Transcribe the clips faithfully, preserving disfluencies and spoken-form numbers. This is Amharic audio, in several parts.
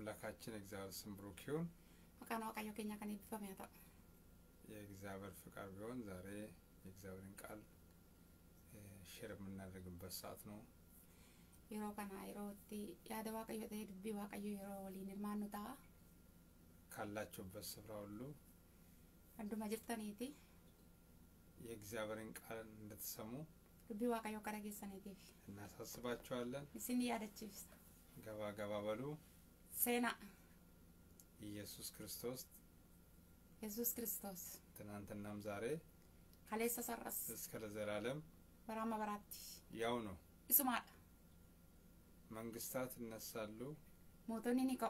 የአምላካችን እግዚአብሔር ስም ብሩክ ይሁን። ወቃና ወቃዮ ከኛ ከኔ በሚያታ የእግዚአብሔር ፍቃድ ቢሆን ዛሬ የእግዚአብሔርን ቃል ሼር የምናደርግበት ሰዓት ነው። ይሮካና ይሮቲ ያደ ወቃዮ ተድቢ ወቃዮ ይሮ ወሊን ማኑታ ካላችሁበት ስፍራ ሁሉ አንዱ ማጅርታኒቲ የእግዚአብሔርን ቃል እንድትሰሙ ድቢ ወቃዮ ከረገሰኔቲ እናሳስባችኋለን። ሲኒ ያደችስ ገባ ገባ በሉ ሴና ኢየሱስ ክርስቶስ ኢየሱስ ክርስቶስ ትናንትናም ዛሬ ካሌሳ ሰራስ እስከ ለዘላለም በራማ በራቲ ያው ነው። ይስማል መንግስታት እነሳሉ፣ ሞቶኒ ኒቆ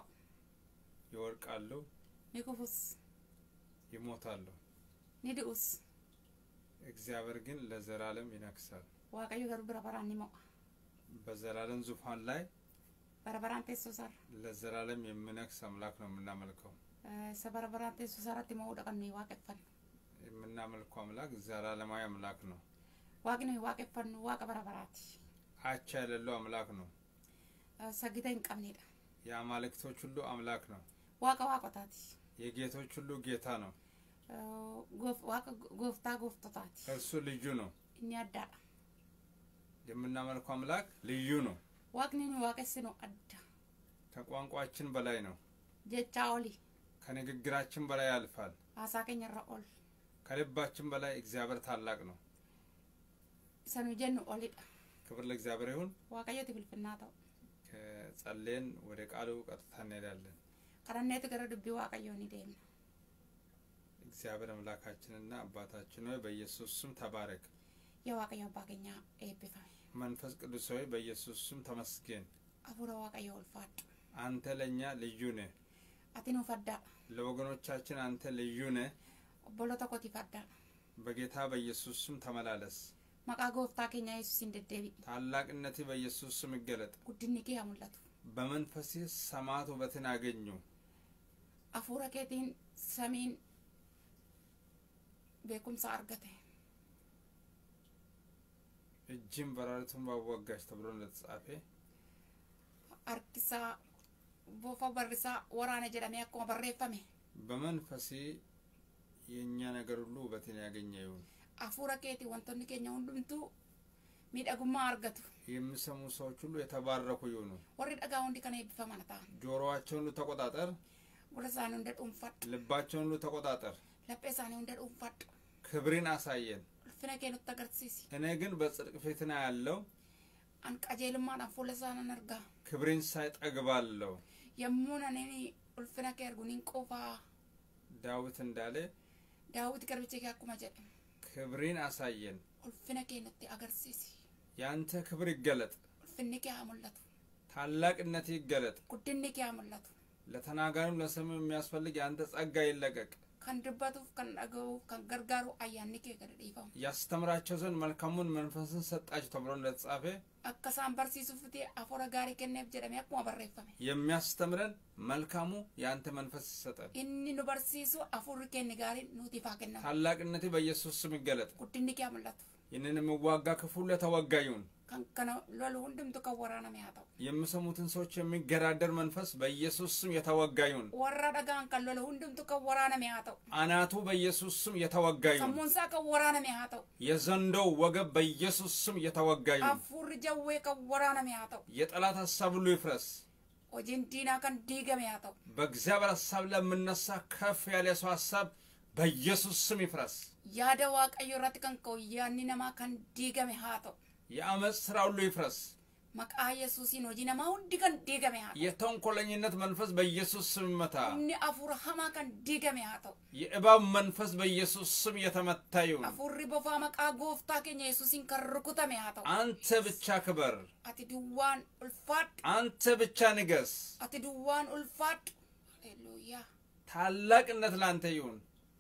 ይወርቃሉ፣ ኒቆፉስ ይሞታሉ። ኒዲኡስ እግዚአብሔር ግን ለዘላለም ይነግሳል። ዋቀዩ ገሩ በራባራኒ ሞ በዘላለም ዙፋን ላይ በራባራን ተሶሳር ለዘላለም የሚነግስ አምላክ ነው የምናመልከው። ሰበራባራን ተሶሳራት ሞ ደቀኒ ዋቀፈን የምናመልከው አምላክ ዘላለማዊ አምላክ ነው። ዋቅኒ ዋቀፈን ዋቀ በራባራት አቻ የሌለው አምላክ ነው። ሰግተን ቀምኔዳ የአማልክቶች ሁሉ አምላክ ነው። ዋቀ ዋቀታት የጌቶች ሁሉ ጌታ ነው። ጎፍ ዋቀ ጎፍታ ጎፍታት እርሱ ልዩ ነው። እኛዳ የምናመልከው አምላክ ልዩ ነው። ዋቅኒ ዋቀስ ነው አዳ ከቋንቋችን በላይ ነው። ጀቻውሊ ከንግግራችን በላይ ያልፋል። አሳከኝ ረኦል ከልባችን በላይ እግዚአብሔር ታላቅ ነው። ሰኑ ጀኑ ኦሊዳ ክብር ለእግዚአብሔር ይሁን። ዋቀየት ብልፍናታው ከጸለን ወደ ቃሉ ቀጥታ እንሄዳለን። ቀረኔት ገረ ድቢ ዋቀየውን ይደም እግዚአብሔር አምላካችንና አባታችን ሆይ በኢየሱስ ስም ተባረክ። የዋቀየው ባገኛ ኤብፋ መንፈስ ቅዱስ ሆይ በኢየሱስ ስም ተመስገን። አቡራ ዋቀየው ልፋት አንተ ለኛ ልዩ ነህ። አቲኑ ፈዳ ለወገኖቻችን አንተ ልዩ ነህ። ቦሎታ ኮቲ ፈዳ በጌታ በኢየሱስ ስም ተመላለስ። መቃ ጎፍታ ከኛ ኢየሱስ እንደደቢ ታላቅነቴ በኢየሱስ ስም ይገለጥ። ጉድንኪ ያሙላቱ በመንፈሴ ሰማት ውበትን አገኙ። አፉራ ከቲን ሰሚን በኩም ሳርገተ እጅም በራሪቱን ባወጋሽ ተብሎ እንደተጻፈ አርክሳ ቦፋ በርሳ ወራነ ጀዳሚ ያቆ በረፈመ በመንፈሴ የኛ ነገር ሁሉ ውበትን ያገኘ ይሁን። አፉራ ከቲ ወንቶኒ ከኛ ሁሉምቱ ሚዳጉማ አርገቱ የሚሰሙ ሰዎች ሁሉ የተባረኩ ይሁኑ። ወሪ ዳጋው እንዲ ከነ ይፈማናታ ጆሮአቸውን ሁሉ ተቆጣጠር። ወለሳኑ እንደ ዱንፋት ልባቸውን ሁሉ ተቆጣጠር። ለጴሳኑ እንደ ዱንፋት ክብርን አሳየን። ፍነከኑ ተገርሲሲ እኔ ግን በጽድቅ ፊትና ያለው አንቀጀልማ ናፎለሳና ነርጋ ክብርን ሳይጠግባለው የሙናኔኒ ኡልፍነከ እርጉኒን ቆፋ ዳዊት እንዳለ ዳዊት ከርብቼ ያቁማ ጀደ ክብርን አሳየን። ኡልፍነከነቲ አገርሲሲ ያንተ ክብር ይገለጥ። ኡልፍነከ ያሙላቱ ታላቅነት ይገለጥ። ጉድንከ ያሙላቱ ለተናጋሪም ለሰሚም የሚያስፈልግ ያንተ ጸጋ ይለቀቅ። ከንድባቱ ከንዳገው ከንገርጋሩ አያንከ ገደይፋው ያስተምራቸው ዘንድ መልካሙን መንፈስን ሰጣቸው ተብሎ እንደተጻፈ አከሳም በርሲሱ ፍቴ አፎራ ጋሪ ከነብ ጀደም ያቁማ በረፈመ የሚያስተምረን መልካሙ ያንተ መንፈስ ይሰጣል። እኒ ነው በርሲሱ አፎር ከነ ጋሪ ኑቲፋ ከነ ታላቅነቴ በኢየሱስ ስም ይገለጥ። ጉድንከ ያሙላቱ ይነንም ዋጋ ክፉ ለተወጋዩን ከንከነ ሎሎ ሁንድም ተከወራና ሚያታው የምሰሙትን ሰዎች የሚገራደር መንፈስ በኢየሱስ ስም የተወጋዩን። ወራዳጋን ከሎሎ ሁንድም ተከወራና ሚያታው አናቱ በኢየሱስ ስም የተወጋዩን። ሰሙንሳ ከወራና ሚያታው የዘንዶው ወገብ በኢየሱስ ስም የተወጋዩን። አፉር ጀዌ ከወራና ሚያታው የጠላት ሐሳብ ሁሉ ይፍረስ። ወጂንቲና ከን ዲገም ያታው በእግዚአብሔር ሐሳብ ለምነሳ ከፍ ያለ ሰው ሐሳብ በኢየሱስ ስም ይፍረስ። ያደዋ ቀይራት ከንከው ያኒ ነማ ከን ዲገም ያታው የአመጽ ስራ ሁሉ ይፍረስ። መቃ ኢየሱስን ወጂና ማውዲ ከን ዲገም ያታው የተንኮለኝነት መንፈስ በኢየሱስ ስም ይመታ። እኒ አፉር ሐማ ከን ዲገም ያታው የእባብ መንፈስ በኢየሱስ ስም የተመታ ይሁን። አፉር ቦፋ መቃ ጎፍታ ከኛ ኢየሱስን ከርኩተም ያታው አንተ ብቻ ክበር። አቲ ዱዋን ኡልፋት አንተ ብቻ ንገስ። አቲ ዱዋን ኡልፋት ሃሌሉያ። ታላቅነት ላንተ ይሁን።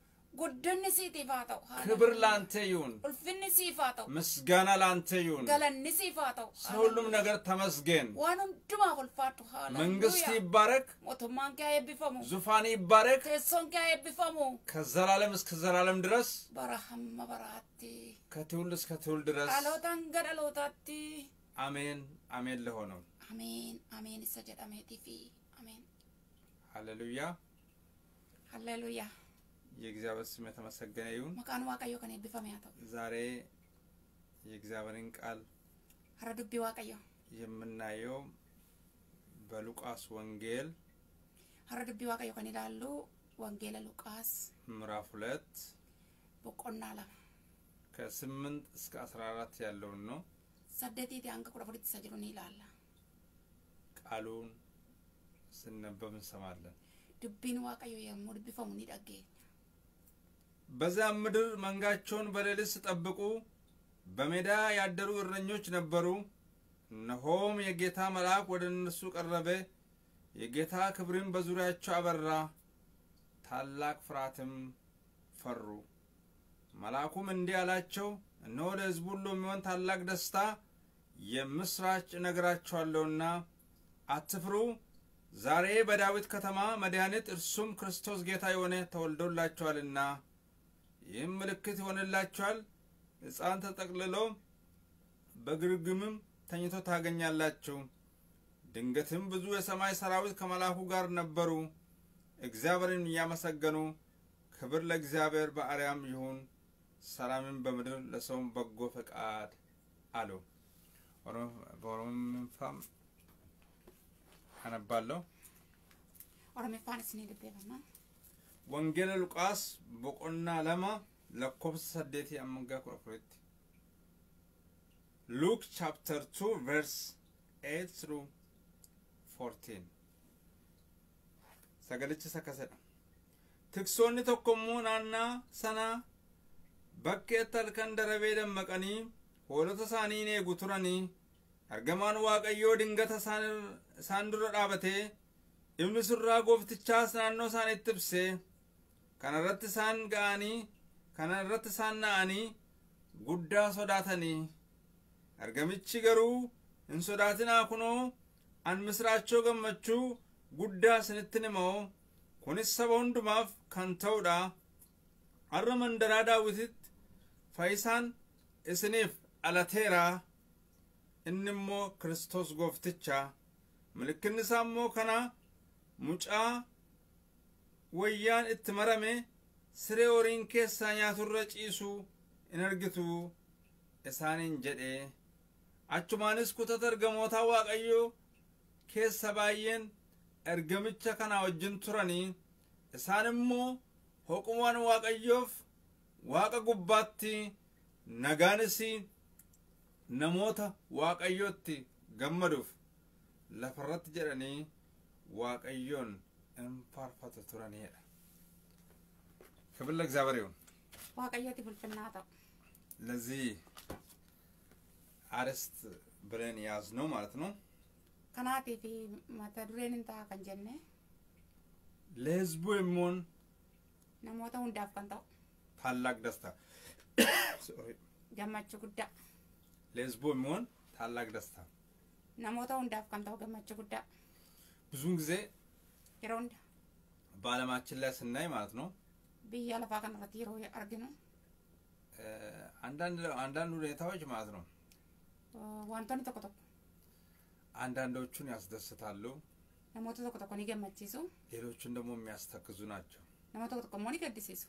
ጉድን ሲቲፋታው ክብር ላንተ ይሁን። ኡልፍን ሲፋታው ምስጋና ላንተ ይሁን። ገለን ሲፋታው ሁሉም ነገር ተመስገን። ዋኑን ድማ ኡልፋቱ ሃሌሉያ። መንግስት ይባረክ። ሞቱማን ከየብፈሙ ዙፋን ይባረክ። ተሶን ከየብፈሙ ከዘላለም እስከ ዘላለም ድረስ በረሃም መበራቲ ከትውልድ እስከ ትውልድ ድረስ አሎታን ገደሎታቲ አሜን አሜን ለሆነው አሜን አሜን ሰጀዳሜቲ ፊ አሜን ሃሌሉያ ሃሌሉያ የእግዚአብሔር ስም የተመሰገነ ይሁን መቃን ዋቀዮ ከኔ ቢፈሚያተው ዛሬ የእግዚአብሔርን ቃል አረዱቢ ዋቀዮ የምናየው በሉቃስ ወንጌል አረዱቢ ዋቀዮ ከኔ ላሉ ወንጌል ሉቃስ ምዕራፍ ሁለት በቆናላ ከስምንት እስከ አስራ አራት ያለው ነው ሰደቲቲ አንቀ ቁረፉት ተሰጅሩን ይላል ቃሉን ስንነበብ እንሰማለን ድቢን ዋቀዮ የሙድ ቢፈሙን ይዳገኝ በዛም ምድር መንጋቸውን በሌሊት ጠብቁ በሜዳ ያደሩ እረኞች ነበሩ እነሆም የጌታ መልአክ ወደ እነሱ ቀረበ የጌታ ክብርን በዙሪያቸው አበራ ታላቅ ፍርሃትም ፈሩ መልአኩም እንዲህ አላቸው እነሆ ለሕዝቡ ሁሉ የሚሆን ታላቅ ደስታ የምስራች እነግራችኋለሁና አትፍሩ ዛሬ በዳዊት ከተማ መድኃኒት እርሱም ክርስቶስ ጌታ የሆነ ተወልዶላችኋልና ይህም ምልክት ይሆንላችኋል ሕፃን ተጠቅልሎ በግርግምም ተኝቶ ታገኛላችሁ ድንገትም ብዙ የሰማይ ሰራዊት ከመልአኩ ጋር ነበሩ እግዚአብሔርን እያመሰገኑ ክብር ለእግዚአብሔር በአርያም ይሁን ሰላምን በምድር ለሰውም በጎ ፈቃድ አሉ ኦሮምፋም አነባለሁ ኦሮምፋን ስንሄድበና ወንጌል ሉቃስ በቆና ለማ ለኮብስ ሰደቲ አምንጋ ኮርፖሬት Luke chapter two verse eight through fourteen sagalichi sakasada tiksonni tokkommo naanna sana bakke talkan darabe dammaqani hoolota saanii ne guturani argamaan waaqayyoo dingata isaan dura dhaabate ibni surraa gooftichaas naannoo isaaniitti ibse kana irratti isaan ga'anii kana irratti isaan na'anii guddaa sodaatanii argamichi garuu hin sodaatinaa kunoo an misraachoo gammachuu guddaa isinitti himoo kunis saba hundumaaf kan ta'uudha har'a mandaraa daawititti fayyisaan isiniif alateera inni immoo Kiristoos goofticha malkinni isaa immoo kana mucaa wayyaan itti marame siree horiin keessaa nyaaturra ciisu in argitu isaanin jedhe achumaanis kutata ergamoota waaqayyoo keessa baay'een ergamicha kana wajjin turanii isaan immoo hoqumaan waaqayyoof waaqa gubbaatti nagaanis namoota waaqayyootti gammaduuf lafarratti jedhanii waaqayyoon in faarfatu turaniidha ክብር ለእግዚአብሔር ይሁን ዋቀዮቲ ፍልፍልናታ ለዚህ አርስት ብለን ያዝነው ማለት ነው ከናቲ ፊ ማተዱሬን እንታ ከንጀነ ለሕዝቡ የሚሆን ነሞታ ሁንዳፍ ከንታው ታላቅ ደስታ ገማቹ ጉዳ ለሕዝቡ የሚሆን ታላቅ ደስታ ነሞታ ሁንዳፍ ከንታው ገማቹ ጉዳ ብዙን ጊዜ ይሮንዳ በዓለማችን ላይ ስናይ ማለት ነው ቢያ ለፋ ከነረት ይሮ አርግኑ አንዳንድ አንዳንድ ሁኔታዎች ማለት ነው ዋንቶኒ ተቆጦ አንዳንዶቹን ያስደስታሉ ነሞቶ ተቆጦ ኮኒ ገመቺሱ ሌሎቹን ደግሞ የሚያስተክዙ ናቸው ነሞቶ ተቆጦ ኮኒ ገድሲሱ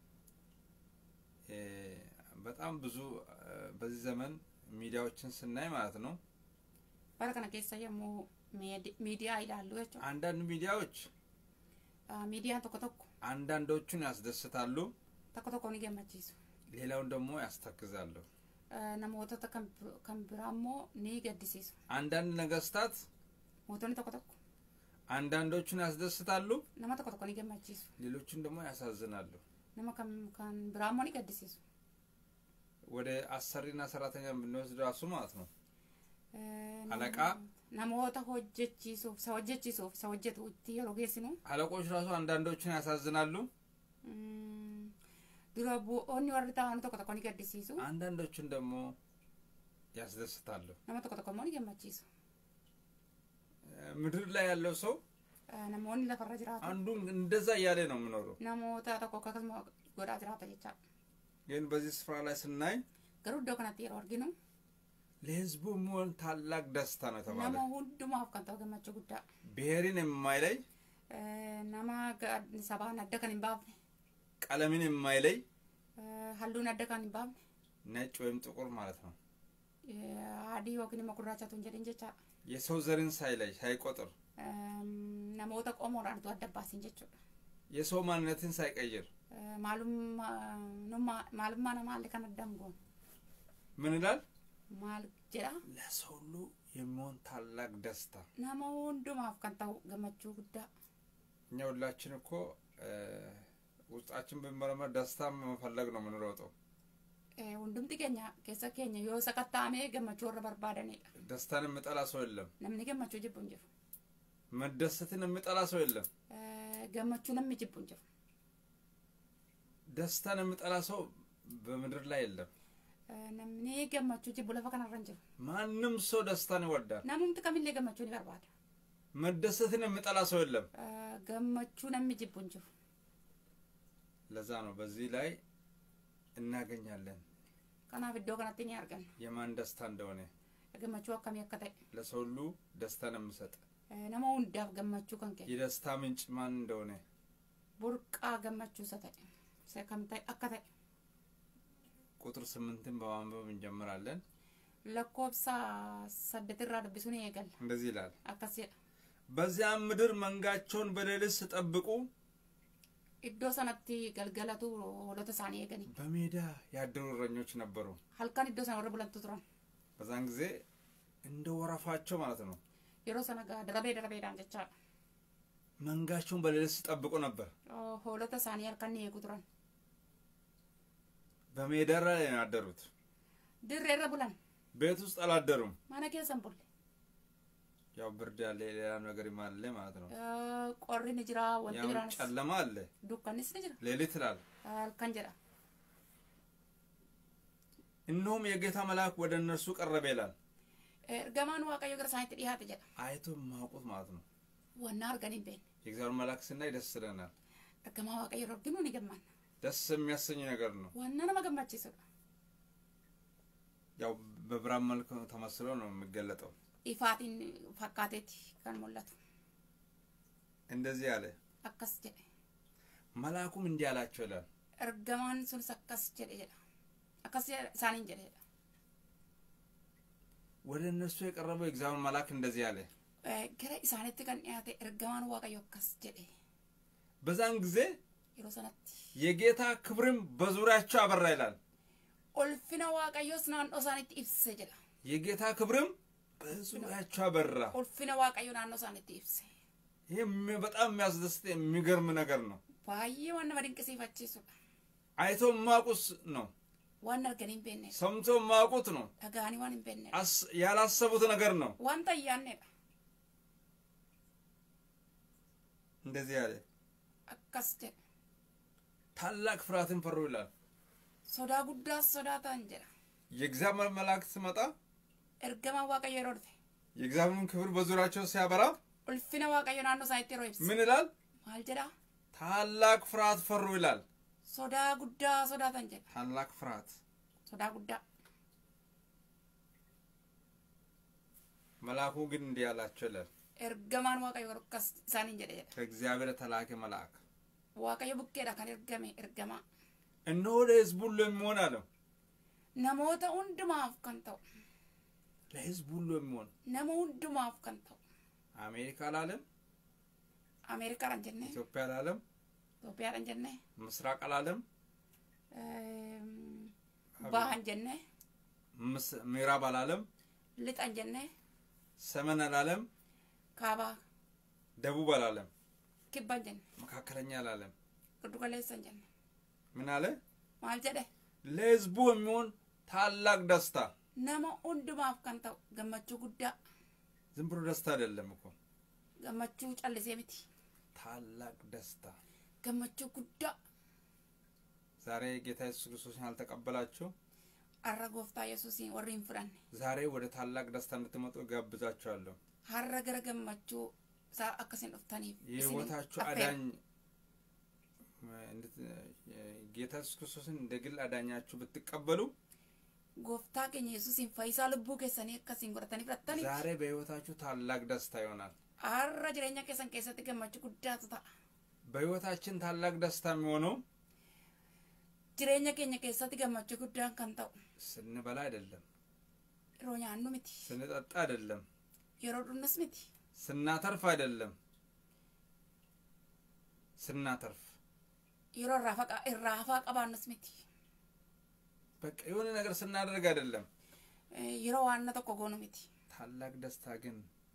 እ በጣም ብዙ በዚህ ዘመን ሚዲያዎችን ስናይ ማለት ነው ባረከና ከሰ የሞ ሚዲያ ይላሉ እቺ አንዳንድ ሚዲያዎች ሚዲያ ተቆጦ አንዳንዶቹን ያስደስታሉ ተቆጦ ኮኒ ገመቺሱ ሌላውን ደግሞ ያስተክዛሉ ነሞቶ ተከምብራሞ ኒ ገድሲሱ አንዳንድ ነገስታት ሞቶኒ ተቆጦ አንዳንዶቹን ያስደስታሉ ነማ ተቆጦ ኮኒ ገመቺሱ ሌሎቹን ደግሞ ያሳዝናሉ ነማ ከም ካን ብራሞ ኒ ገድሲሱ ወደ አሰሪና ሰራተኛ ብንወስድ ራሱ ማለት ነው አለቃ ነሞታ ሆጀቺሱ ሰወጀቺሱ ሰወጀቱ ይሮጌስኑ አለቆች ራሱ አንዳንዶቹን ያሳዝናሉ ድሮቡ ኦኒ ወርታ አንተ ተቆጦ ኮኒ ገድሲሱ አንዳንዶቹን ደግሞ ያስደስታሉ ነማ ተቆጦ ኮኒ ገመቺሱ ምድር ላይ ያለው ሰው ነሞኒ ለፈረጅራታ አንዱ እንደዛ ያለ ነው የሚኖረው ነሞታ ተቆጣ ከስማ ጎዳ ጅራታ ይቻ ግን በዚህ ስፍራ ላይ ስናይ ገሩዶ ከናት ይሮ አርጊኑ ለሕዝቡ ሞን ታላቅ ደስታ ነው ተባለ ነሞ ሁሉ ማፍቀንታው ገመቹ ጉዳ ብሔርን የማይለይ nama sabaan adda kan hin baafne ቀለምን የማይለይ halluun adda kan hin baafne ነጭ ወይም ጥቁር ማለት ነው adii yookiin immoo gurraachatu hin jedhin jecha የሰው ዘርን ሳይለይ ሳይቆጥር namoota qomoodhaan adda baasin jechuudha የሰው ማንነትን ሳይቀይር maalummaa maalummaa namaa illee kan addaan goon ምን ይላል maal jedha ለሰው ሁሉ የሚሆን ታላቅ ደስታ nama hundumaaf kan ta'u gammachuu guddaa እኛ ሁላችን እኮ ውስጣችን በመረመር ደስታ መፈለግ ነው የምንሮጠው hundumti keenya keessa keenya yoo sakattaamee gammachuu irra barbaadanidha ደስታን የምጠላ ሰው የለም namni gammachuu jibbu hin jiru መደሰትን የምጠላ ሰው የለም gammachuu namni jibbu hin jiru ደስታን የምጠላ ሰው በምድር ላይ የለም namni gammachuu jibbu lafa kana irra hin jiru ማንም ሰው ደስታን ይወዳል namumti kamillee gammachuu ni barbaada መደሰትን የምጠላ ሰው የለም gammachuu namni jibbu hin jiru ለዛ ነው በዚህ ላይ እናገኛለን kanaaf iddoo kanatti ni arganna የማን ደስታ እንደሆነ gammachuu akkamii akka ta'e ለሰው ሁሉ ደስታን የምሰጥ nama hundaaf gammachuu kan kennu የደስታ ምንጭ ማን እንደሆነ burqaa gammachuu isa ta'e isa kam ta'e akka ta'e ቁጥር ስምንትን በማንበብ እንጀምራለን lakkoofsa saddeet irraa dubbisuun eegalla እንደዚህ ይላል akkasii በዚያም ምድር መንጋቸውን በሌሊት ሲጠብቁ iddoo sanatti galgalatu hoolota isaanii eegani በሜዳ ያደሩ እረኞች ነበሩ halkan iddoo sana warra bulantu turan በዛን ጊዜ እንደ ወረፋቸው ማለት ነው yeroo sana darabee darabeedhaan jechaadha መንጋቸውን በሌሊት ሲጠብቁ ነበር hoolota isaanii halkan ni eegu turan በሜዳ ላይ ያደሩት dirree irra bulan ቤት ውስጥ አላደሩም mana keessan bulle ያው ብርድ ያለ ሌላ ነገር ይማለ ማለት ነው qorri ni jira wanti biraanis ጨለማ አለ dukkanis ni jira ሌሊት ይላል halkan jedha እነሆም የጌታ መልአክ ወደ እነርሱ ቀረበ ይላል ergamaan waaqayyo gara isaaniitti dhiyaate jedha አይቶ ማውቁት ማለት ነው wanna argan hin beekne የእግዚአብሔር መልአክ ስናይ ደስ ይለናል ergamaa waaqayyo arginu ni gammanna ደስ የሚያሰኝ ነገር ነው wanna nama gammachiisudha ያው በብርሃን መልክ ተመስሎ ነው የሚገለጠው ifaatiin fakkaateeti kan mul'atu እንደዚህ ያለ akkas jedhe መልአኩም እንዲህ አላቸው ይላል ergamaan sun akkas jedhe jedha akkas isaaniin jedhe jedha ወደ እነሱ የቀረበው የእግዚአብሔር መልአክ እንደዚህ ያለ gara isaaniitti kan dhiyaate ergamaan waaqayyo akkas jedhe በዛን ጊዜ yeroo sanatti የጌታ ክብርም በዙሪያቸው አበራ ይላል ulfina waaqayyoos naannoo isaaniitti ibse jedha የጌታ ክብርም በዙሪያቸው አበራ ulfina waaqayyo naannoo isaaniitti ibse ይሄ በጣም የሚያስደስት የሚገርም ነገር ነው baay'ee waan nama dinqisiifachiisudha አይቶ ማቁስ ነው waan argan hin beekne ሰምቶ ማቁት ነው dhagaanii waan hin beekne ያላሰቡት ነገር ነው waan tayyaannedha እንደዚህ ያለ akkas jedhe ታላቅ ፍርሃትን ፈሩ ይላል sodaa guddaas sodaatan jedha የእግዚአብሔር መልአክ ሲመጣ ergamaan waaqayyo yeroo dhufe የእግዚአብሔርን ክብር በዙሪያቸው ሲያበራ ulfina waaqayyo naannoo isaaniitti yeroo ibse ምን ይላል maal jedha ታላቅ ፍርሃት ፈሩ ይላል sodaa guddaa sodaatan jedha ታላቅ ፍርሃት sodaa guddaa መልአኩ ግን እንዲህ አላቸው ይላል ergamaan waaqayyo akkas isaaniin jedhe jedha ከእግዚአብሔር ተላከ መልአክ waaqayyo bukkeedha kan ergame ergamaa እነሆ ለሕዝቡ ሁሉ የሚሆን አለው namoota hundumaaf kan ta'u ለሕዝቡ ሁሉ የሚሆን nama hundumaaf kan ta'u አሜሪካ አላለም ameerikaadhaan jenne ኢትዮጵያ አላለም Itoophiyaadhaan jenne ምስራቅ አላለም bahan jenne ምዕራብ አላለም lixan jenne ሰሜን አላለም kaaba ደቡብ አላለም kibban jenne መካከለኛ አላለም giddu galeessan jenne ምን አለ maal jedhe ለሕዝቡ የሚሆን ታላቅ ደስታ nama hundumaaf kan ta'u gammachuu guddaa ዝም ብሎ ደስታ አይደለም እኮ gammachuu callisee miti ታላቅ ደስታ gammachuu guddaa ዛሬ ጌታ ኢየሱስ ክርስቶስን አልተቀበላችሁ har'a gooftaa yesuusiin warri hin fudhanne ዛሬ ወደ ታላቅ ደስታ እንድትመጡ ጋብዛችኋለሁ har'a gara gammachuu isaa akkasiin dhuftaniif የህይወታችሁ አዳኝ ጌታ ኢየሱስ ክርስቶስን እንደ ግል አዳኛችሁ ብትቀበሉ ጎፍታ ከኝ ኢየሱስን ፈይሳ ልቡ ከሰኔ ከሲን ጎርተኒ ፍራተኒ ዛሬ በህይወታችሁ ታላቅ ደስታ ይሆናል አረ ጅሬኛ ከሰን ከሰት ገመች ጉዳቱ ታ በህይወታችን ታላቅ ደስታ የሚሆነው ጅሬኛ ከኝ ከሰት ገመች ጉዳን ካንታው ስንበላ አይደለም ሮኛኑ ምቲ ስንጠጣ አይደለም የሮዱንስ ምቲ ስናተርፍ አይደለም ስናተርፍ ይሮ ራፋቃ ራፋቃ ባንስ ምቲ በቃ የሆነ ነገር ስናደርግ አይደለም ይሮ ዋና ተቆጎኑ ምቲ ታላቅ ደስታ ግን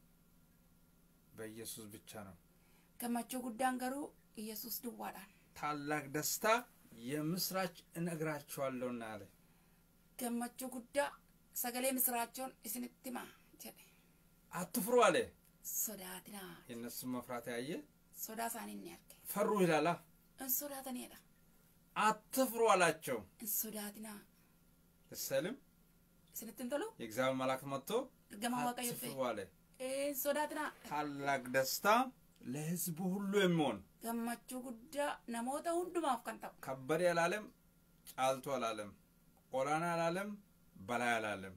በኢየሱስ ብቻ ነው ገመቹ ጉዳን ገሩ ኢየሱስ ድዋዳን ታላቅ ደስታ የምስራች እነግራችኋለሁና አለ ገመቹ ጉዳ ሰገሌ ምስራቸውን እስንትማ ጀደ አትፍሩ አለ ሶዳትና የነሱ መፍራት ያየ ሶዳ ሳኒን ያርከ ፈሩ ይላላ እንሶዳተን ይዳ አትፍሩ አላቸው እንሶዳትና ሰለም ስንትንተሉ የእግዚአብሔር መልአክ መጥቶ ገማ ዋቀየ አትፍሩ አለ እንሶዳትና ታላቅ ደስታ ለህዝቡ ሁሉ የሚሆን ገመቹ ጉዳ ነሞታ ሁንዱማፍ ካንታው ከበደ ያላለም ጫልቶ አላለም ኦላና አላለም በላይ አላለም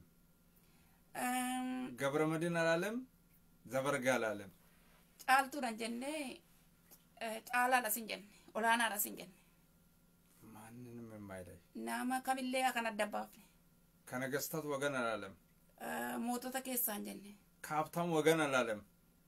ገብረ መድን አላለም ዘበርጋ አላለም ጫልቱ ደንጀነ ጫላ ለሲንጀን ኦላና ለሲንጀን ማንንም የማይለይ ናማ ከሚለ ያከነደባፍ ከነገስታት ወገን አላለም ሞቶታ ከሳን ጀነ ከሀብታም ወገን አላለም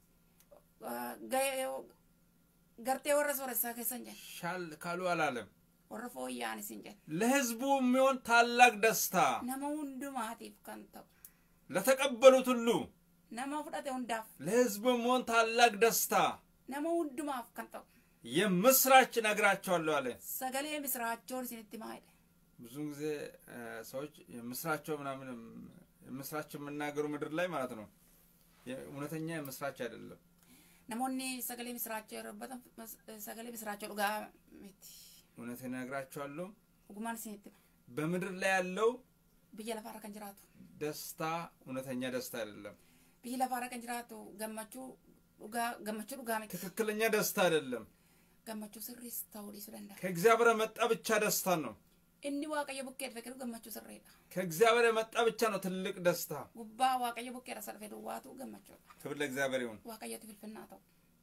ገርቴ ወረስ ወረሳ ከሳን ጀነ ሻል ካሉ አላለም ወረፎ ያን ሲንጀን ለህዝቡ የሚሆን ታላቅ ደስታ ነመውንዱ ማቲፍ ካንታው ለተቀበሉት ሁሉ ነማ ፍዳተ ወንዳፍ ለህዝቡ የሚሆን ታላቅ ደስታ ነመውንዱ ማፍ ካንታው የምስራች ነግራቸዋለሁ አለ ሰገሌ ምስራቸውን ሲንትማይደ ብዙ ጊዜ ሰዎች የምስራቸው ምናምን የምስራች የምናገሩ ምድር ላይ ማለት ነው እውነተኛ የምስራች አይደለም ነሞኒ ሰገሌ ምስራቸው የረበተ ሰገሌ ምስራቸው ሉጋ ምት እውነተኛ ነግራቸዋለሁ ጉማን ሲንትማ በምድር ላይ ያለው በየለፋራ ከንጅራቱ ደስታ እውነተኛ ደስታ አይደለም በየለፋራ ከንጅራቱ ገመቹ ሉጋ ገመቹ ሉጋ ምት ትክክለኛ ደስታ አይደለም ገመቹ ስሪስ ታውሊ ስለንዳ ከእግዚአብሔር መጣ ብቻ ደስታ ነው እኒ ዋቀየ ቡኬት ፈከሩ ገመቹ ስሬዳ ከእግዚአብሔር መጣ ብቻ ነው ትልቅ ደስታ ጉባ ዋቀየ ቡኬት አሰልፈዱ ዋቱ ገመቹ ክብር ለእግዚአብሔር ይሁን ዋቀየ ትፍልፍናታው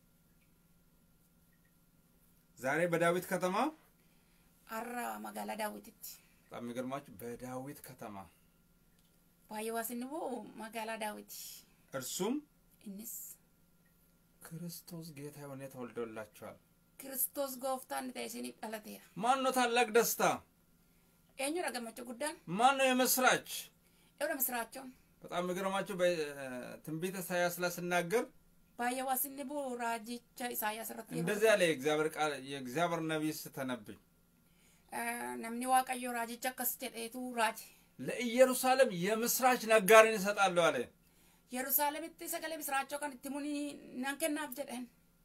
ዛሬ በዳዊት ከተማ አራ ማጋላ ዳዊት በጣም የሚገርማችሁ በዳዊት ከተማ ባይዋስንቦ ማጋላ ዳዊት እርሱም እንስ ክርስቶስ ጌታ የሆነ ተወልዶላችኋል ክርስቶስ ጎፍታን ተይሰኒ ጣላተያ ማን ነው ታላቅ ደስታ እኙ ረገመቹ ጉዳን ማን ነው የምስራች እውነ ምስራቸው በጣም የሚገርማችሁ በትንቢተ ኢሳይያስ ላይ ሲናገር ባይዋስንቦ ራጂቻ ኢሳይያስ ረተ እንደዚህ ያለ የእግዚአብሔር ቃል የእግዚአብሔር ነብይ ስተነብይ ነምኒ ዋቀዮ ራጂቻ ከስተኤቱ ራጅ ለኢየሩሳሌም የምስራች ነጋሪን ይሰጣሉ አለ ኢየሩሳሌም ተሰቀለ ምስራቸው kan ትሙኒ ናንከናፍ ጀደን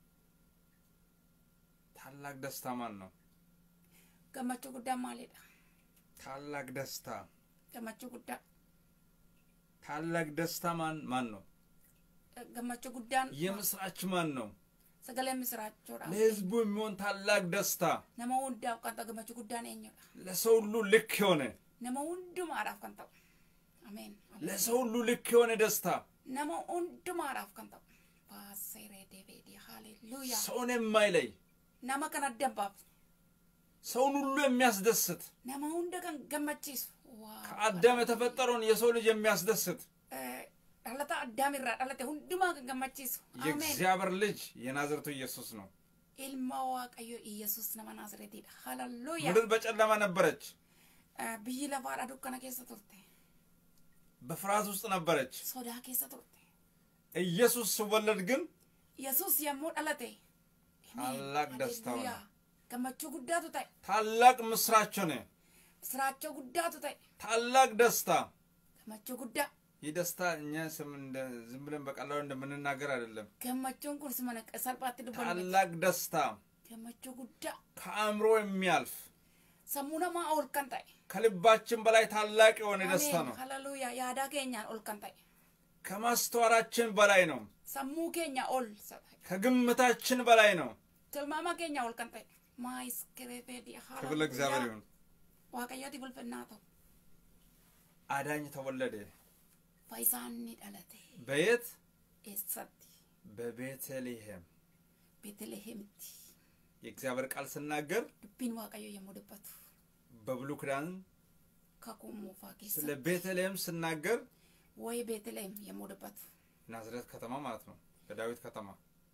ታላቅ ደስታ ማን ነው ገመቹ ጉዳ ማለዳ ታላቅ ደስታ ገመቹ ጉዳ ታላቅ ደስታ ማን ማን ነው ገመቹ ጉዳን የምስራች ማን ነው ሰገለ ምስራቸው ራ ለህዝቡ የሚሆን ታላቅ ደስታ ነመውንዳ ቃንታ ገመቹ ጉዳን እኛው ለሰው ሁሉ ልክ የሆነ ነመውንዱ ማራፍ ካንታው አሜን ለሰው ሁሉ ልክ የሆነ ደስታ ነመውንዱ ማራፍ ካንታው ባሰይሬ ዴቪድ ሃሌሉያ ሰውን የማይለይ ነማ ከናደባብ ሰውን ሁሉ የሚያስደስት ነመውንደ ከን ገመቺስ ዋው ከአዳም የተፈጠረውን የሰው ልጅ የሚያስደስት አላታ አዳም ይራ አላታ ሁንዱማ ከን ገመቺስ አሜን የእግዚአብሔር ልጅ የናዝሬቱ ኢየሱስ ነው ኢልማዋ ቀዮ ኢየሱስ ነማ ናዝሬት ሃሌሉያ ምድር በጨለማ ነበረች ብይ ለፋራ ዱከና ከሰ ተርቴ በፍርሃት ውስጥ ነበረች ሶዳ ከሰ ተርቴ ኢየሱስ ሲወለድ ግን ኢየሱስ የሞ ዳለቴ ታላቅ ደስታ ነው ገመቹ ጉዳቱ ታይ ታላቅ ምስራች ነው ምስራቸው ጉዳቱ ታይ ታላቅ ደስታ ገመቹ ጉዳ ይደስታ እኛ ስም እንደ ዝም ብለን በቀላሉ እንደምንናገር አይደለም ገመቹን ቁርስ መነቀ ሰልባት ድበል ታላቅ ደስታ ገመቹ ጉዳ ከአእምሮ የሚያልፍ ሰሙነማ ኦልካንታይ ከልባችን በላይ ታላቅ የሆነ ደስታ ነው ሃሌሉያ ያዳ ከኛን ኦልካንታይ ከማስተዋራችን በላይ ነው ሰሙ ከኛ ኦል ከግምታችን በላይ ነው ተልማማ ከኛ ኦልካንታይ ማይስ ከረፈዲ ሃሌሉያ ክብር ለእግዚአብሔር ይሁን ዋቀያቲ ብልፍናታው አዳኝ ተወለደ faayisaan ni dhalate በየት eessatti በቤተልሔም ቤተልሔምቲ የእግዚአብሔር ቃል ሲናገር dubbiin waaqayyo yommuu dubbatu በብሉይ ኪዳን kakuu moofaa keessa ስለ ቤተልሔም ሲናገር ወይ ቤተልሔም yommuu dubbatu ናዝሬት ከተማ ማለት ነው በዳዊት ከተማ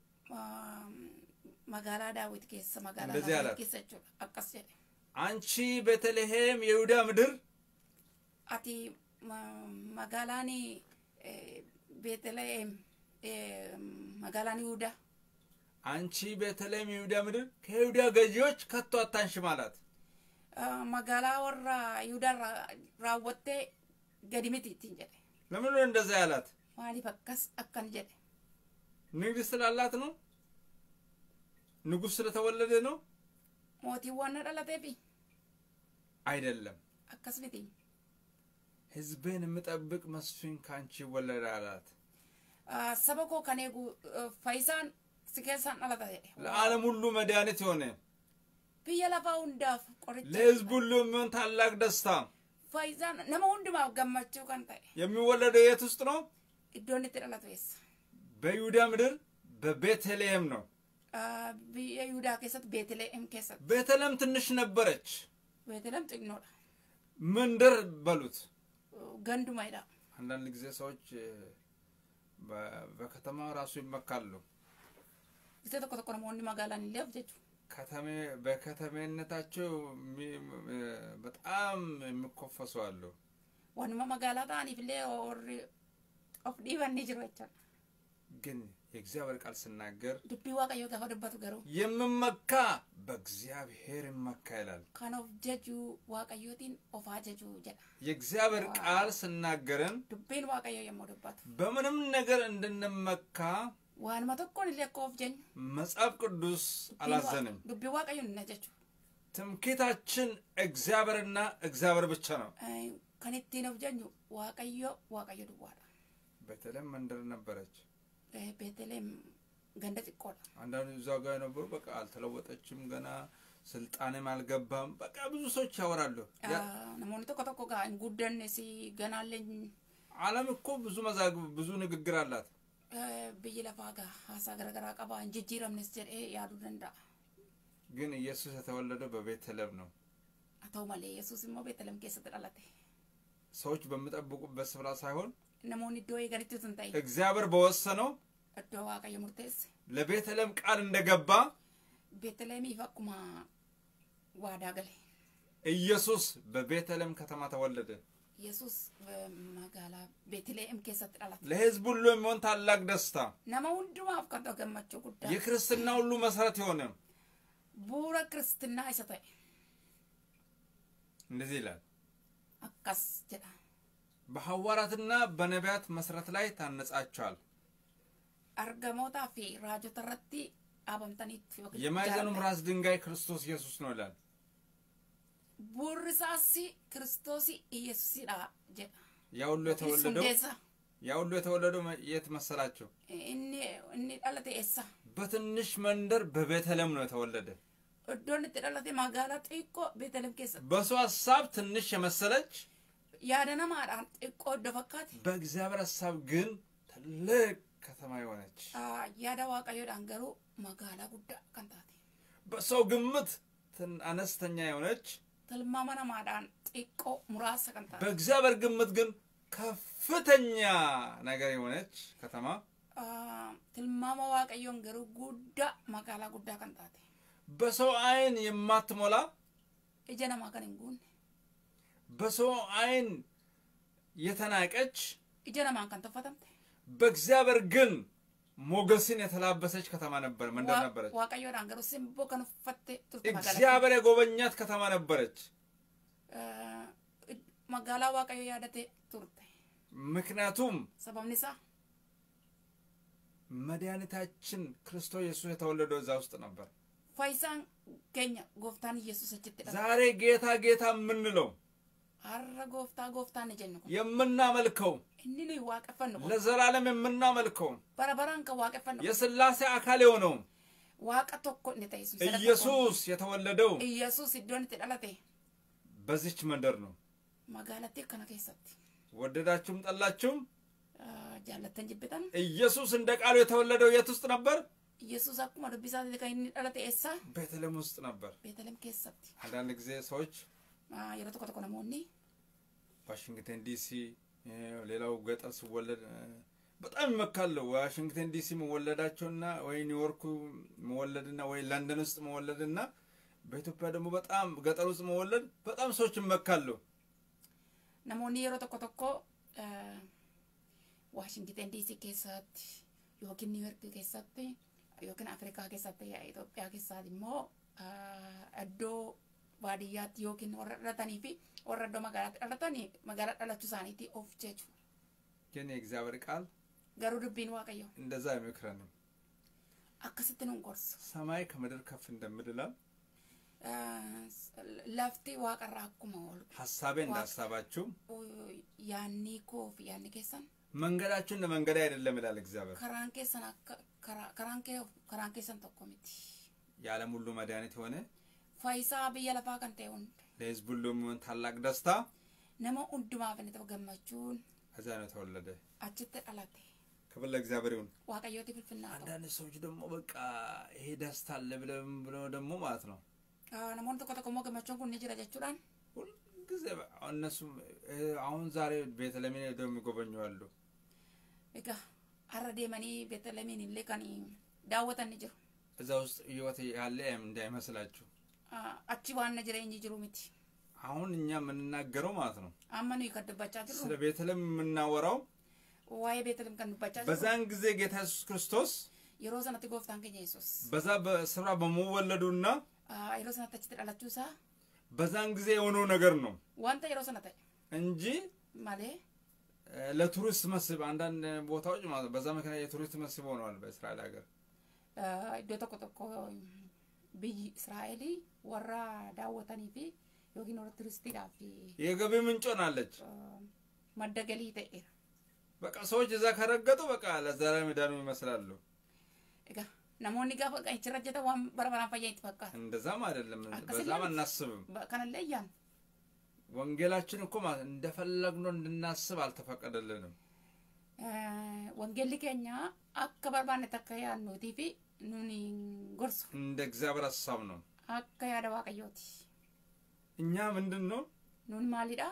magaalaa daawit keessa magaalaa naazሬት keessa jechuudha akkas jedhe አንቺ ቤተልሔም የይሁዳ ምድር ati magaalaan ቤተልሔም magaalaan ይሁዳ አንቺ ቤተልሔም የይሁዳ ምድር ከይሁዳ ገዢዎች ከቶ አታንሽ ማለት magaalaa warra ይሁዳ raawwatte gadi miti ittiin jedhe ለምን ነው እንደዛ ያላት maaliif akkas akkan jedhe ንግሥት ስላላት ነው ንጉሥ ስለተወለደ ነው mootiiwwan dhalateefi አይደለም akkas miti ሕዝቤን የምጠብቅ መስፍን ካንቺ ይወለዳላት saba koo kan eegu faayisaan si keessaan dhalata jedhe ለዓለም ሁሉ መድኃኒት ሆነ biyya lafaa hundaaf qoricha ለሕዝብ ሁሉ ምን ታላቅ ደስታ faayisaan nama hundumaaf gammachuu kan ta'e የሚወለደው የት ውስጥ ነው iddoon itti dhalatu eessa በይሁዳ ምድር በቤተልሔም ነው biyya ይሁዳ keessatti ቤተልሔም keessatti ቤተልሔም ትንሽ ነበረች ቤተልሔም xiqqoodha መንደር በሉት ገንዱማ ይዳ አንዳንድ ጊዜ ሰዎች በከተማ ራሱ ይመካሉ ጊዜ ተቆጣ ቆነሞኒ ማጋላን ይለፍ ጀቹ ከተማ በከተማነታቸው በጣም የሚኮፈሱ አሉ ወንማ ማጋላ ታኒ ፍሌ ኦር ኦፍ ዲቫን ንጅሮቻ ግን የእግዚአብሔር ቃል ሲናገር ዱቢ ዋቀዮ ጋፈደባቱ ገሩ የምመካ በእግዚአብሔር ይመካ ይላል ካኖፍ ጀጁ ዋቀዮቲን ኦፋ ጀጁ ጀዳ የእግዚአብሔር ቃል ሲናገረን ዱቢን ዋቀዮ የሞደባቱ በምንም ነገር እንድንመካ ዋን ማተኮን ለኮፍ ጀኝ መጽሐፍ ቅዱስ አላዘንም ዱቢ ዋቀዮ ነጀቹ ትምክህታችን እግዚአብሔርና እግዚአብሔር ብቻ ነው ከነቲ ነው ጀኙ ዋቀዮ ዋቀዮ ዱዋዳ ቤተልሔም መንደር ነበረች ቤተልሔም ገንደ ጥቆላ አንዳንዱ እዛው ጋር ነበር በቃ አልተለወጠችም ገና ስልጣኔም አልገባም በቃ ብዙ ሰዎች ያወራሉ ነሞን ተቆጣቆ ጋር እንጉደን ሲ ገናለኝ ዓለም እኮ ብዙ መዛግ ብዙ ንግግር አላት በየለፋጋ ሐሳ ገረገራ ቀባ እንጂጂራም ነስጀር ያዱ ደንዳ ግን ኢየሱስ የተወለደው በቤተልሔም ነው አታው ማለ ኢየሱስ ሞ ቤተልሔም ከሰተ ዳላተ ሰዎች በመጠበቁበት ስፍራ ሳይሆን ነሞን ዶይ ገሪቱ ተንታይ እግዚአብሔር በወሰነው አዶ ዋቀየ ሙርቴስ ለቤተልሔም ቃል እንደገባ ቤተልሔም ይፈቁማ ዋዳገለ ኢየሱስ በቤተልሔም ከተማ ተወለደ ኢየሱስ በማጋላ ቤተልሔም ከሰተ ዳላተ ለሕዝብ ሁሉ የሚሆን ታላቅ ደስታ ነማ ሁንዱማ አፍቀቶ ገማቸው ጉዳ የክርስትና ሁሉ መሰረት የሆነ ቡራ ክርስትና አይሰታይ እንደዚህ ይላል አካስ ጀዳ በሐዋርያትና በነቢያት መሰረት ላይ ታነጻቸዋል አርገሞታ ፊ ራጆ ተረቲ አባምታኒት የማዕዘኑም ራስ ድንጋይ ክርስቶስ ኢየሱስ ነው ይላል ቡርሳሲ ክርስቶስ ኢየሱስ ዳ ጀዳ ያውሉ የተወለደው ያውሉ የተወለደው የት መሰላችሁ እኔ እኔ ዳለተ ኤሳ በትንሽ መንደር በቤተልሔም ነው የተወለደ እዶን ተዳለተ ማጋላ ጥቆ ቤተልሔም ከሰ በሰው ሐሳብ ትንሽ የመሰለች ያደና ማራን ጥቆ ደፈካት በእግዚአብሔር ሐሳብ ግን ትልቅ ከተማ የሆነች ያዳ ዋቀዮ ዳንገሩ ማጋላ ጉዳ ካንታቲ በሰው ግምት አነስተኛ የሆነች ተልማማና ማዳን ጥቆ ሙራሳ ካንታቲ በእግዚአብሔር ግምት ግን ከፍተኛ ነገር የሆነች ከተማ ተልማማ ዋቀዮን ገሩ ጉዳ ማጋላ ጉዳ ካንታቲ በሰው አይን የማትሞላ እጀና ማጋን እንጉን በሰው አይን የተናቀች እጀና ማንካን ተፈተምተ በእግዚአብሔር ግን ሞገስን የተላበሰች ከተማ ነበር መንደር ነበረች ዋቀዮ ዳንገሩ ሲምቦ ከነፈተ ቱርት ማጋላ እግዚአብሔር የጎበኛት ከተማ ነበረች ማጋላ ዋቀዮ ያደተ ቱርት ምክንያቱም ሰበምኒሳ መድኃኒታችን ክርስቶስ ኢየሱስ የተወለደው እዛ ውስጥ ነበር ፋይሳን ገኛ ጎፍታን ኢየሱስ እችት ዛሬ ጌታ ጌታ ምንለው አረ ጎፍታ ጎፍታ ነጀንኩ የምናመልከው እንኒ ዋቀፈን ነው ለዘላለም የምናመልከው በረበራን ከዋቀፈን ነው የሥላሴ አካል የሆነው ዋቀቶኮ ነታይሱ ኢየሱስ የተወለደው ኢየሱስ ይዶን ተዳላተ በዚች መንደር ነው ማጋላቴ ከነከሰት ወደዳችሁም ጠላችሁም ጃለተን ጅብታን ኢየሱስ እንደ ቃሉ የተወለደው የት ውስጥ ነበር? ኢየሱስ አቁማ ደብሳት ለካይን ዳላተ ኤሳ ቤተልሔም ውስጥ ነበር። ቤተልሔም ከሰብቲ አንዳንድ ጊዜ ሰዎች የረቶ ከተቆ ነሞኒ ዋሽንግተን ዲሲ ሌላው ገጠር ሲወለድ በጣም ይመካሉ። ዋሽንግተን ዲሲ መወለዳቸውና ወይ ኒውዮርክ መወለድና ወይ ለንደን ውስጥ መወለድና በኢትዮጵያ ደግሞ በጣም ገጠር ውስጥ መወለድ በጣም ሰዎች ይመካሉ። ነሞኒ የረቶ ከተቆ ዋሽንግተን ዲሲ ከሰብቲ ዮኪን ኒውዮርክ ከሰብቲ ዮኪን አፍሪካ ከሰብቲ ኢትዮጵያ ከሰብቲ ሞ አዶ ባዲያት ዮኪን ወረዳታኒ ፊ ወረዶ መጋራት አለታኒ መጋራት አለቹ ሳኒቲ ኦፍ ቸቹ ግን የእግዚአብሔር ቃል ጋሩ ድብን ዋቀዮ እንደዛ ይመክረን አከስተን እንቆርስ ሰማይ ከምድር ከፍ እንደምድላል ላፍቲ ዋቀራኩ ማውል ሐሳቤ እንዳሳባችሁ ያኒ ኮፍ ያኒ ከሰን መንገዳችሁ እንደ መንገድ አይደለም ይላል እግዚአብሔር። ከራንኬ ሰና ከራንኬ ከራንኬ ሰን ተቆሚቲ የዓለም ሁሉ መድኃኒት ሆነ ፋይሳ በየለፋ ካንቴውን ለሕዝብ ሁሉ ምን ታላቅ ደስታ ነሞ ኡድማ ፈነተ ገመቹን አዛነ ተወለደ አጭተ ጣላቴ ክብር ለእግዚአብሔር ይሁን። ዋቀዮት ፍልፍልና አንዳንድ ሰዎች ደግሞ በቃ ይሄ ደስታ አለ ብለው ብለው ደግሞ ማለት ነው አዎ ነሞን ተቆተቆሞ ገመቹን ኩን ይጅራ ጀቹራን ሁሉ ጊዜ እነሱ አሁን ዛሬ ቤተልሔምን ሄደው የሚጎበኙ አሉ። እጋ አረዴ ማኒ ቤተልሔምን ለካኒ ዳወተን ይጅሩ እዛ ውስጥ ህይወት ያለ እንዳይመስላችሁ አቺ ዋና ጅረኝ ይጅሩ ምት አሁን እኛ የምንናገረው ማለት ነው አማኑ ይከደባቻችሁ ስለ ቤተልሔም የምናወራው ዋይ ቤተልሔም ከንባቻችሁ በዛን ጊዜ ጌታ ኢየሱስ ክርስቶስ የሮዘናት ጎፍታን ከኛ ኢየሱስ በዛ በስራ በመወለዱና የሮዘናት ተጭተላችሁሳ በዛን ጊዜ የሆነው ነገር ነው ዋንተ የሮዘናት እንጂ ማለ ለቱሪስት መስህብ አንዳንድ ቦታዎች ማለት በዛ ምክንያት የቱሪስት መስህብ ሆነዋል በእስራኤል ሀገር ዶቶ ኮቶ ቢ እስራኤሊ ወራ ዳወተኒ ፊ ዮጊን ወራ ቱሪስት ዳፊ የገቢ ምንጭ ሆናለች ማደገሊ ተኤር በቃ ሰዎች እዛ ከረገጡ በቃ ለዛሬ መዳኑ ይመስላሉ። እጋ ነሞኒ ጋር በቃ ይችረጀተ ዋም በረበራን ፈያይት በቃ እንደዛም አይደለም በዛም አናስብም ከነለያን ወንጌላችን እኮ ማለት እንደፈለግነው እንድናስብ አልተፈቀደልንም። ወንጌል ከኛ አከባባን ተከያን ነው ቲቪ ኑኒ ጎርስ እንደ እግዚአብሔር ሐሳብ ነው አከያ ደዋቀዮት እኛ ምንድነው ኑን ማሊዳ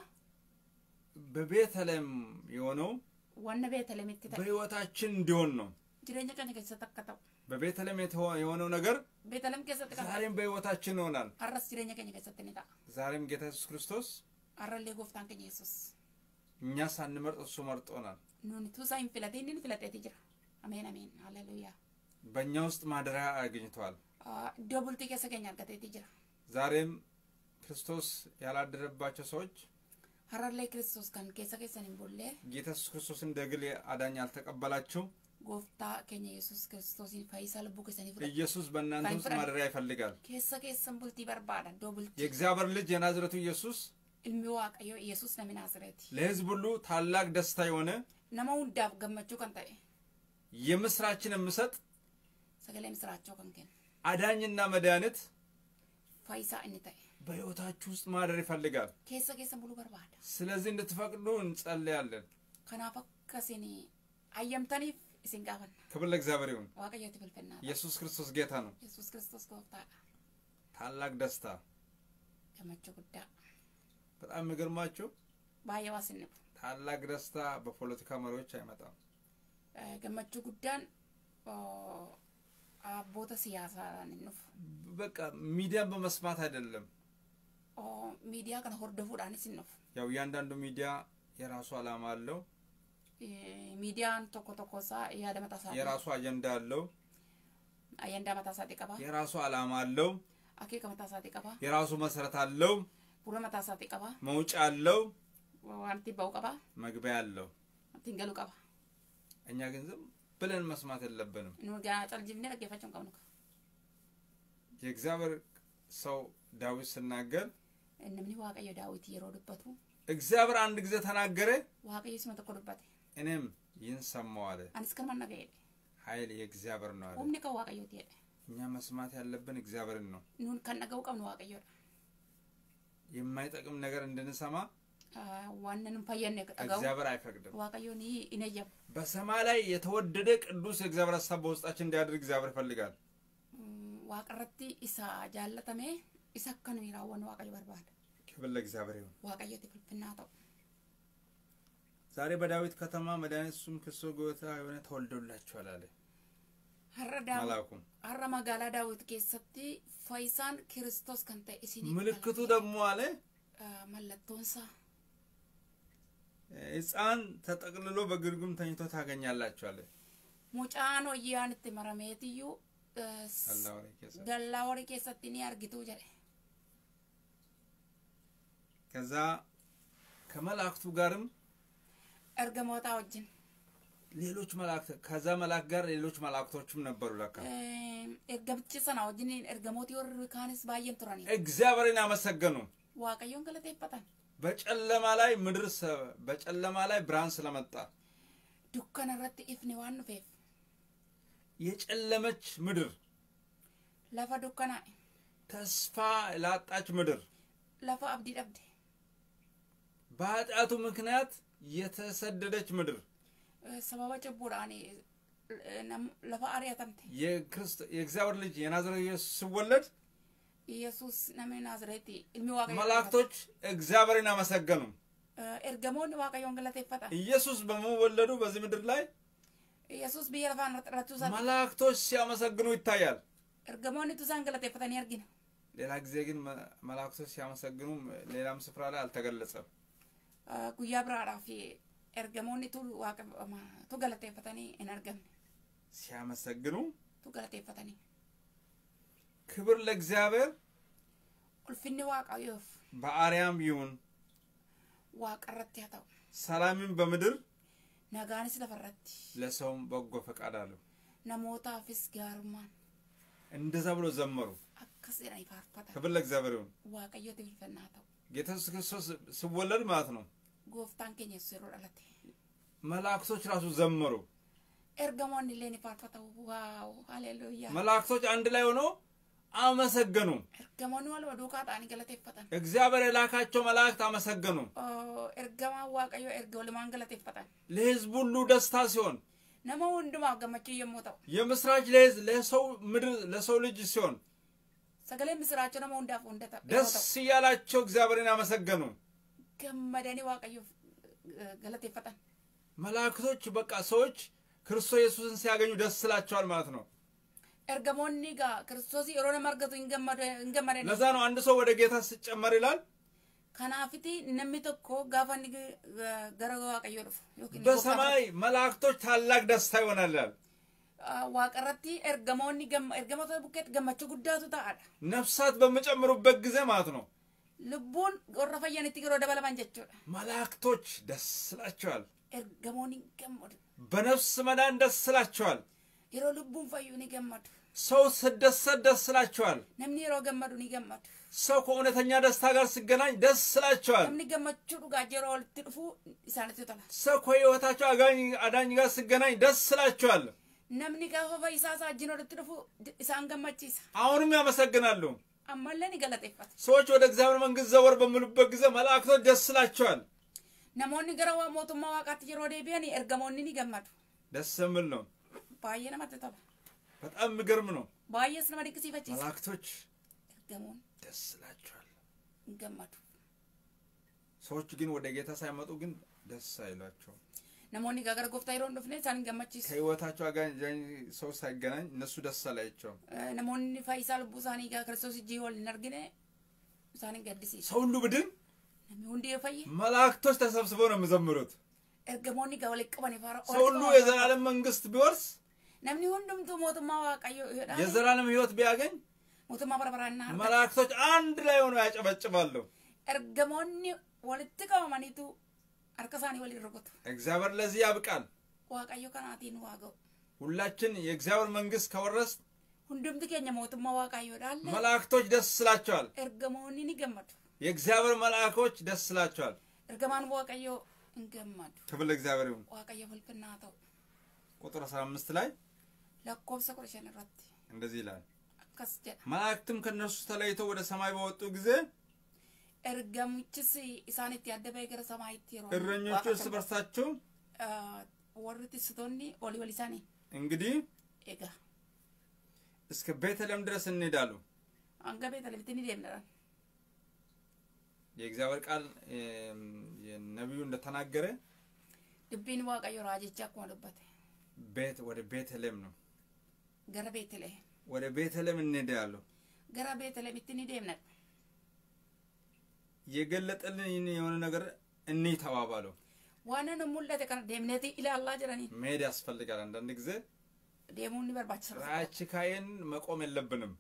በቤተልሔም የሆነው ወነ ቤተልሔም እትታ በህይወታችን እንዲሆን ነው ጅረኛ ከነ ከሰተከተው በቤተልሔም የሆነው ነገር ቤተልሔም ከሰተከተው ዛሬም በህይወታችን ይሆናል። አራስ ጅረኛ ከነ ከሰተነታ ዛሬም ጌታ ኢየሱስ ክርስቶስ አራለ ጎፍታን ከነ ኢየሱስ እኛ ሳንመርጥ እሱ መርጦናል። ኑን ቱሳይን ፍላቴን ፍላቴት ይጅራ አሜን አሜን ሃሌሉያ በእኛ ውስጥ ማደሪያ አግኝቷል። ዶብልቲ ከሰገኛል ከተት ይጅራ ዛሬም ክርስቶስ ያላደረባቸው ሰዎች ሐራለ ክርስቶስ ካን ከሰከሰን ቦሌ ጌታ ኢየሱስ ክርስቶስ እንደግል አዳኝ አልተቀበላችሁ ጎፍታ ከኛ ኢየሱስ ክርስቶስ ይፋይሳል ቡከሰን ይፈራ ኢየሱስ በእናንተ ውስጥ ማደሪያ ይፈልጋል። ከሰከሰን ቡልቲ በርባዳ ዶብልቲ የእግዚአብሔር ልጅ የናዝሬቱ ኢየሱስ እልሚዋቀዮ ኢየሱስ ለምናዝሬት ለሕዝብ ሁሉ ታላቅ ደስታ የሆነ ነማው ዳብ ገመቹ ከንታይ የምስራችን የምሰጥ ሰገለም ስራቸው ከንከን አዳኝና መድኃኒት ፋይሳ እንታይ በህይወታችሁ ውስጥ ማደር ይፈልጋል። ከሰከሰን ሙሉ በርባዳ ስለዚህ እንድትፈቅዱ እንጸልያለን። ከናፈከሰኒ አየምተኒ ሲንጋፈን ክብር ለእግዚአብሔር ይሁን። ዋቀየት ፍልፍልና ኢየሱስ ክርስቶስ ጌታ ነው። ኢየሱስ ክርስቶስ ጎፍታ ታላቅ ደስታ ገመቹ ጉዳ በጣም የሚገርማችሁ ባየዋስን ታላቅ ደስታ በፖለቲካ መሪዎች አይመጣም። ገመቹ ጉዳን አቦተ ሲያሳ ነው በቃ ሚዲያ በመስማት አይደለም። ኦ ሚዲያ ከነ ሆርደፉ ዳንስ ነው ያው ያንዳንዱ ሚዲያ የራሱ አላማ አለው። ሚዲያን ቶኮ ቶኮሳ ያደመጣሳ የራሱ አጀንዳ አለው። አጀንዳ መታሳት ይቀባ የራሱ አላማ አለው። አኬ ከመታሳት ይቀባ የራሱ መሰረት አለው። ፑረ መታሳት ይቀባ መውጫ አለው። ዋንቲ ባውቀባ መግቢያ አለው። ትንገሉ ቀባ እኛ ግን ዝም ብለን መስማት የለብንም። ነው ጋር ጣልጅብነ ለገፋቸው ቀምነው የእግዚአብሔር ሰው ዳዊት ሲናገር እነምን ዋቀየ ዳዊት ይሮድበቱ እግዚአብሔር አንድ ጊዜ ተናገረ ዋቀየ ስመ ተቆርበት እኔም ይንሰማው አለ አንስከር ማናገየ ኃይል የእግዚአብሔር ነው አለ ኡምኒ ከዋቀየ ይሄ እኛ መስማት ያለብን እግዚአብሔርን ነው። ኑን ከነገው ቀም ነው ዋቀየ የማይጠቅም ነገር እንድንሰማ ዋንንም ፈየነ ቀጋው እግዚአብሔር አይፈቅድም ዋቀዮኒ ኢነጀብ በሰማይ ላይ የተወደደ ቅዱስ እግዚአብሔር ሐሳብ በውስጣችን እንዲያደርግ እግዚአብሔር ይፈልጋል ዋቀረቲ ኢሳ ጃለተሜ ኢሳከኑ ይራወን ዋቀዮ በርባል ክብር ለእግዚአብሔር ይሁን ዋቀዮ ትፍልፍናታው ዛሬ በዳዊት ከተማ መድኃኒቱም ክርስቶስ ጌታ የሆነ ተወልዶላችኋል አለ ሀረዳ መላኩም ሀረ መጋላ ዳዊት ከሰቲ ፈይሳን ክርስቶስ ከንተ ኢሲኒ ምልክቱ ደግሞ አለ መለቶንሳ ሕፃን ተጠቅልሎ በግርግም ተኝቶ ታገኛላችሁ አለ ሙጫኖ ያንት መረሜትዩ ደላወሪ ከሰቲኒ አርግቱ ጀለ ከዛ ከመላእክቱ ጋርም እርገሞታ ወጅን ሌሎች መላእክት ከዛ መላእክ ጋር ሌሎች መላእክቶችም ነበሩ ለካ እርገምጭ ሰና ወጅን እርገሞት ይወር ካንስ ባየን ተራኒ እግዚአብሔርን አመሰገኑ ዋቀዮን ገለተ ይፈታል በጨለማ ላይ ምድር በጨለማ ላይ ብርሃን ስለመጣ ዱከነ ረት ኢፍኒ ዋን ፌፍ የጨለመች ምድር ለፋ ዱከና ተስፋ ላጣች ምድር ለፋ አብዲ ደብደ በኃጢአቱ ምክንያት የተሰደደች ምድር ሰባባ ጨቡራኒ ለፋ አሪያተምተ የክርስቶስ የእግዚአብሔር ልጅ የናዝሬቱ ኢየሱስ ሲወለድ ኢየሱስ ነመ ናዝሬቲ ኢልሚ ዋቀዮ መላእክቶች እግዚአብሔርን አመሰገኑ እርገሞን ዋቀዮን ገለተ ይፈታል ኢየሱስ በመወለዱ በዚህ ምድር ላይ ኢየሱስ ቢየርፋን ረቱዛ መላእክቶች ሲያመሰግኑ ይታያል እርገሞን ቱዛን ገለተ ይፈታል ያርጊና ሌላ ጊዜ ግን መላእክቶች ሲያመሰግኑ ሌላም ስፍራ ላይ አልተገለጸም ጉያ ብራራፊ እርገሞን ቱ ዋቀ ቱ ገለተ ይፈታኒ እንርገም ሲያመሰግኑ ቱ ገለተ ይፈታኒ ክብር ለእግዚአብሔር ቁልፍኒ ዋቀዮፍ በአርያም ይሁን ዋቀረት ያታው ሰላምን በምድር ነጋንስ ለፈረት ለሰውም በጎ ፈቃድ አለው ነሞታ ፊስ ጋርማን እንደዛ ብሎ ዘመሩ አከሰና ይፋርፋታ ክብር ለእግዚአብሔር ይሁን ዋቀዮ ትፍልፈናታው ጌታ ኢየሱስ ክርስቶስ ሲወለድ ማለት ነው ጎፍታን ከኛ ሲሩ አለተ መላእክቶች ራሱ ዘመሩ እርገሞን ለኔ ይፋርፋታው ዋው ሃሌሉያ መላእክቶች አንድ ላይ ሆነው አመሰገኑ እርገሞን ወለ ወዱካ ታኒ ገለተ ይፈታል እግዚአብሔር የላካቸው መላእክት አመሰገኑ እርገማ ዋቀዮ እርገው ለማን ገለተ ይፈታል ለሕዝብ ሁሉ ደስታ ሲሆን ነሞ ወንድማ ገመች የሞታው የምስራች ለሕዝብ ለሰው ምድር ለሰው ልጅ ሲሆን ሰገለ ምስራቸው ነሞ እንዳፉ እንደታ ደስ ያላቸው እግዚአብሔርን አመሰገኑ ገመደኒ ዋቀዮ ገለተ ይፈታል መላእክቶች በቃ ሰዎች ክርስቶስ ኢየሱስን ሲያገኙ ደስ ስላቸዋል ማለት ነው እርገሞኒ ጋ ክርስቶስ ይሮነ ማርገቱ እንገመደ እንገመደ ለዛ ነው አንድ ሰው ወደ ጌታ ሲጨመር ይላል ከናፍቲ ነሚተኮ ጋፋኒ ገረጋ ዋቀዮ ደፉ በሰማይ መላእክቶች ታላቅ ደስታ ይሆናል ዋቀረቲ እርገሞኒ ገም እርገሞቶ ቡከት ገመቹ ጉዳቱ ታአዳ ነፍሳት በመጨመሩበት ጊዜ ማለት ነው ልቡን ወረፈየን ትግሮ ደበለባን ጀቹ መላእክቶች ደስ ስላቸዋል እርገሞኒ ገመዱ በነፍስ መዳን ደስ ስላቸዋል ይሮ ልቡን ፈዩኒ ገመዱ ሰው ስደሰት ደስ ስላቸዋል ነምኒ ይሮ ገመዱኒ ገመዱ ሰው ከእውነተኛ ደስታ ጋር ሲገናኝ ደስ ስላቸዋል ነምኒ ገመቹ ዱጋ ጀሮ ልትጥፉ ኢሳነት ይተላ ሰው ከሕይወታቸው አጋኝ አዳኝ ጋር ሲገናኝ ደስ ስላቸዋል ነምኒ ጋፋ ፈይሳሳ ጅኖ ልትጥፉ ኢሳን ገመቺስ አሁንም ያመሰግናሉ አማለኒ ገለተ ይፈታ ሰዎች ወደ እግዚአብሔር መንግስት ዘወር በሚሉበት ጊዜ መላእክቶች ደስ ስላቸዋል ነሞኒ ገረዋ ሞቱማ ዋቃት ጀሮ ደቢያኒ እርገሞኒ ገመዱ ደስ የሚል ነው ባየነ ማተታ በጣም የሚገርም ነው ባየስ ነማዲክ ሲፈቺስ መላእክቶች እርገሞን ደስ ስላቸዋል ገመዱ ሰዎች ግን ወደ ጌታ ሳይመጡ ግን ደስ አይሏቸው ነሞኒ ጋገር ጎፍታ ይሮን ዱፍኔ ሳን ገመቺስ ከሕይወታቸው አጋኝ ሰው ሳይገናኝ እነሱ ደስ አላቸው ነሞኒ ፋይሳል ቡሳኒ ጋ ክርስቶስ ጂሆል ነርግኔ ሳን ገድሲ ሰው ሁሉ ብድን ነሚ ሁንዲ የፈይ መላእክቶች ተሰብስበው ነው የሚዘምሩት እርገሞኒ ጋ ወለቀበን ይፋራ ሰው ሁሉ የዘላለም መንግስት ቢወርስ ነምኒ ሁንዱምቱ ሞቱማ ዋቀዮ ይሄዳ የዘላለም ሕይወት ቢያገኝ ሞቱማ በረበራና መላእክቶች አንድ ላይ ሆነው ያጨበጭባሉ እርገሞኒ ወልትቀማኒቱ አርከሳኒ ወል ይረጉት እግዚአብሔር ለዚህ ያብቃል ዋቀዮ ከናቲን ዋገው ሁላችን የእግዚአብሔር መንግስት ከወረስ ሁንዱምቱ ከኛ ሞቱማ ዋቀዮ ዳለ መላእክቶች ደስ ስላቸዋል እርገሞኒ ንገመዱ የእግዚአብሔር መላእክቶች ደስ ስላቸዋል እርገማን ዋቀዮ እንገመዱ ክብር ለእግዚአብሔር ይሁን ዋቀዮ ፍልፍናታው ቁጥር አስራ አምስት ላይ ለኮብሰ ቁርሸን ራት እንደዚህ ይላል አከስጀ መላእክትም ከነሱ ተለይተው ወደ ሰማይ በወጡ ጊዜ ergamuchis isaanitti adda ba'ee gara samaayitti yeroo እረኞቹ እርስ በርሳቸው warri tiksitoonni olii wal isaanii እንግዲህ egaa እስከ ቤተልሔም ድረስ እንሄዳሉ hanga beetelemitti ni deemnaan የእግዚአብሔር ቃል የነቢዩ እንደተናገረ dubbiin waaqayyo raajicha akkuma dubbate ቤት ወደ ቤተልሔም ነው gara beetelem ወደ ቤተልሔም እንሄዳሉ gara beetelemitti ni deemnaan የገለጠልን የሆነ ነገር እኔ ተባባሉ ዋና ነው ሙለተ kan deemneeti ilaallaa jiranii መሄድ ያስፈልጋል አንዳንድ ጊዜ deemuun ni barbaachisaa ራእይ ካየን መቆም የለብንም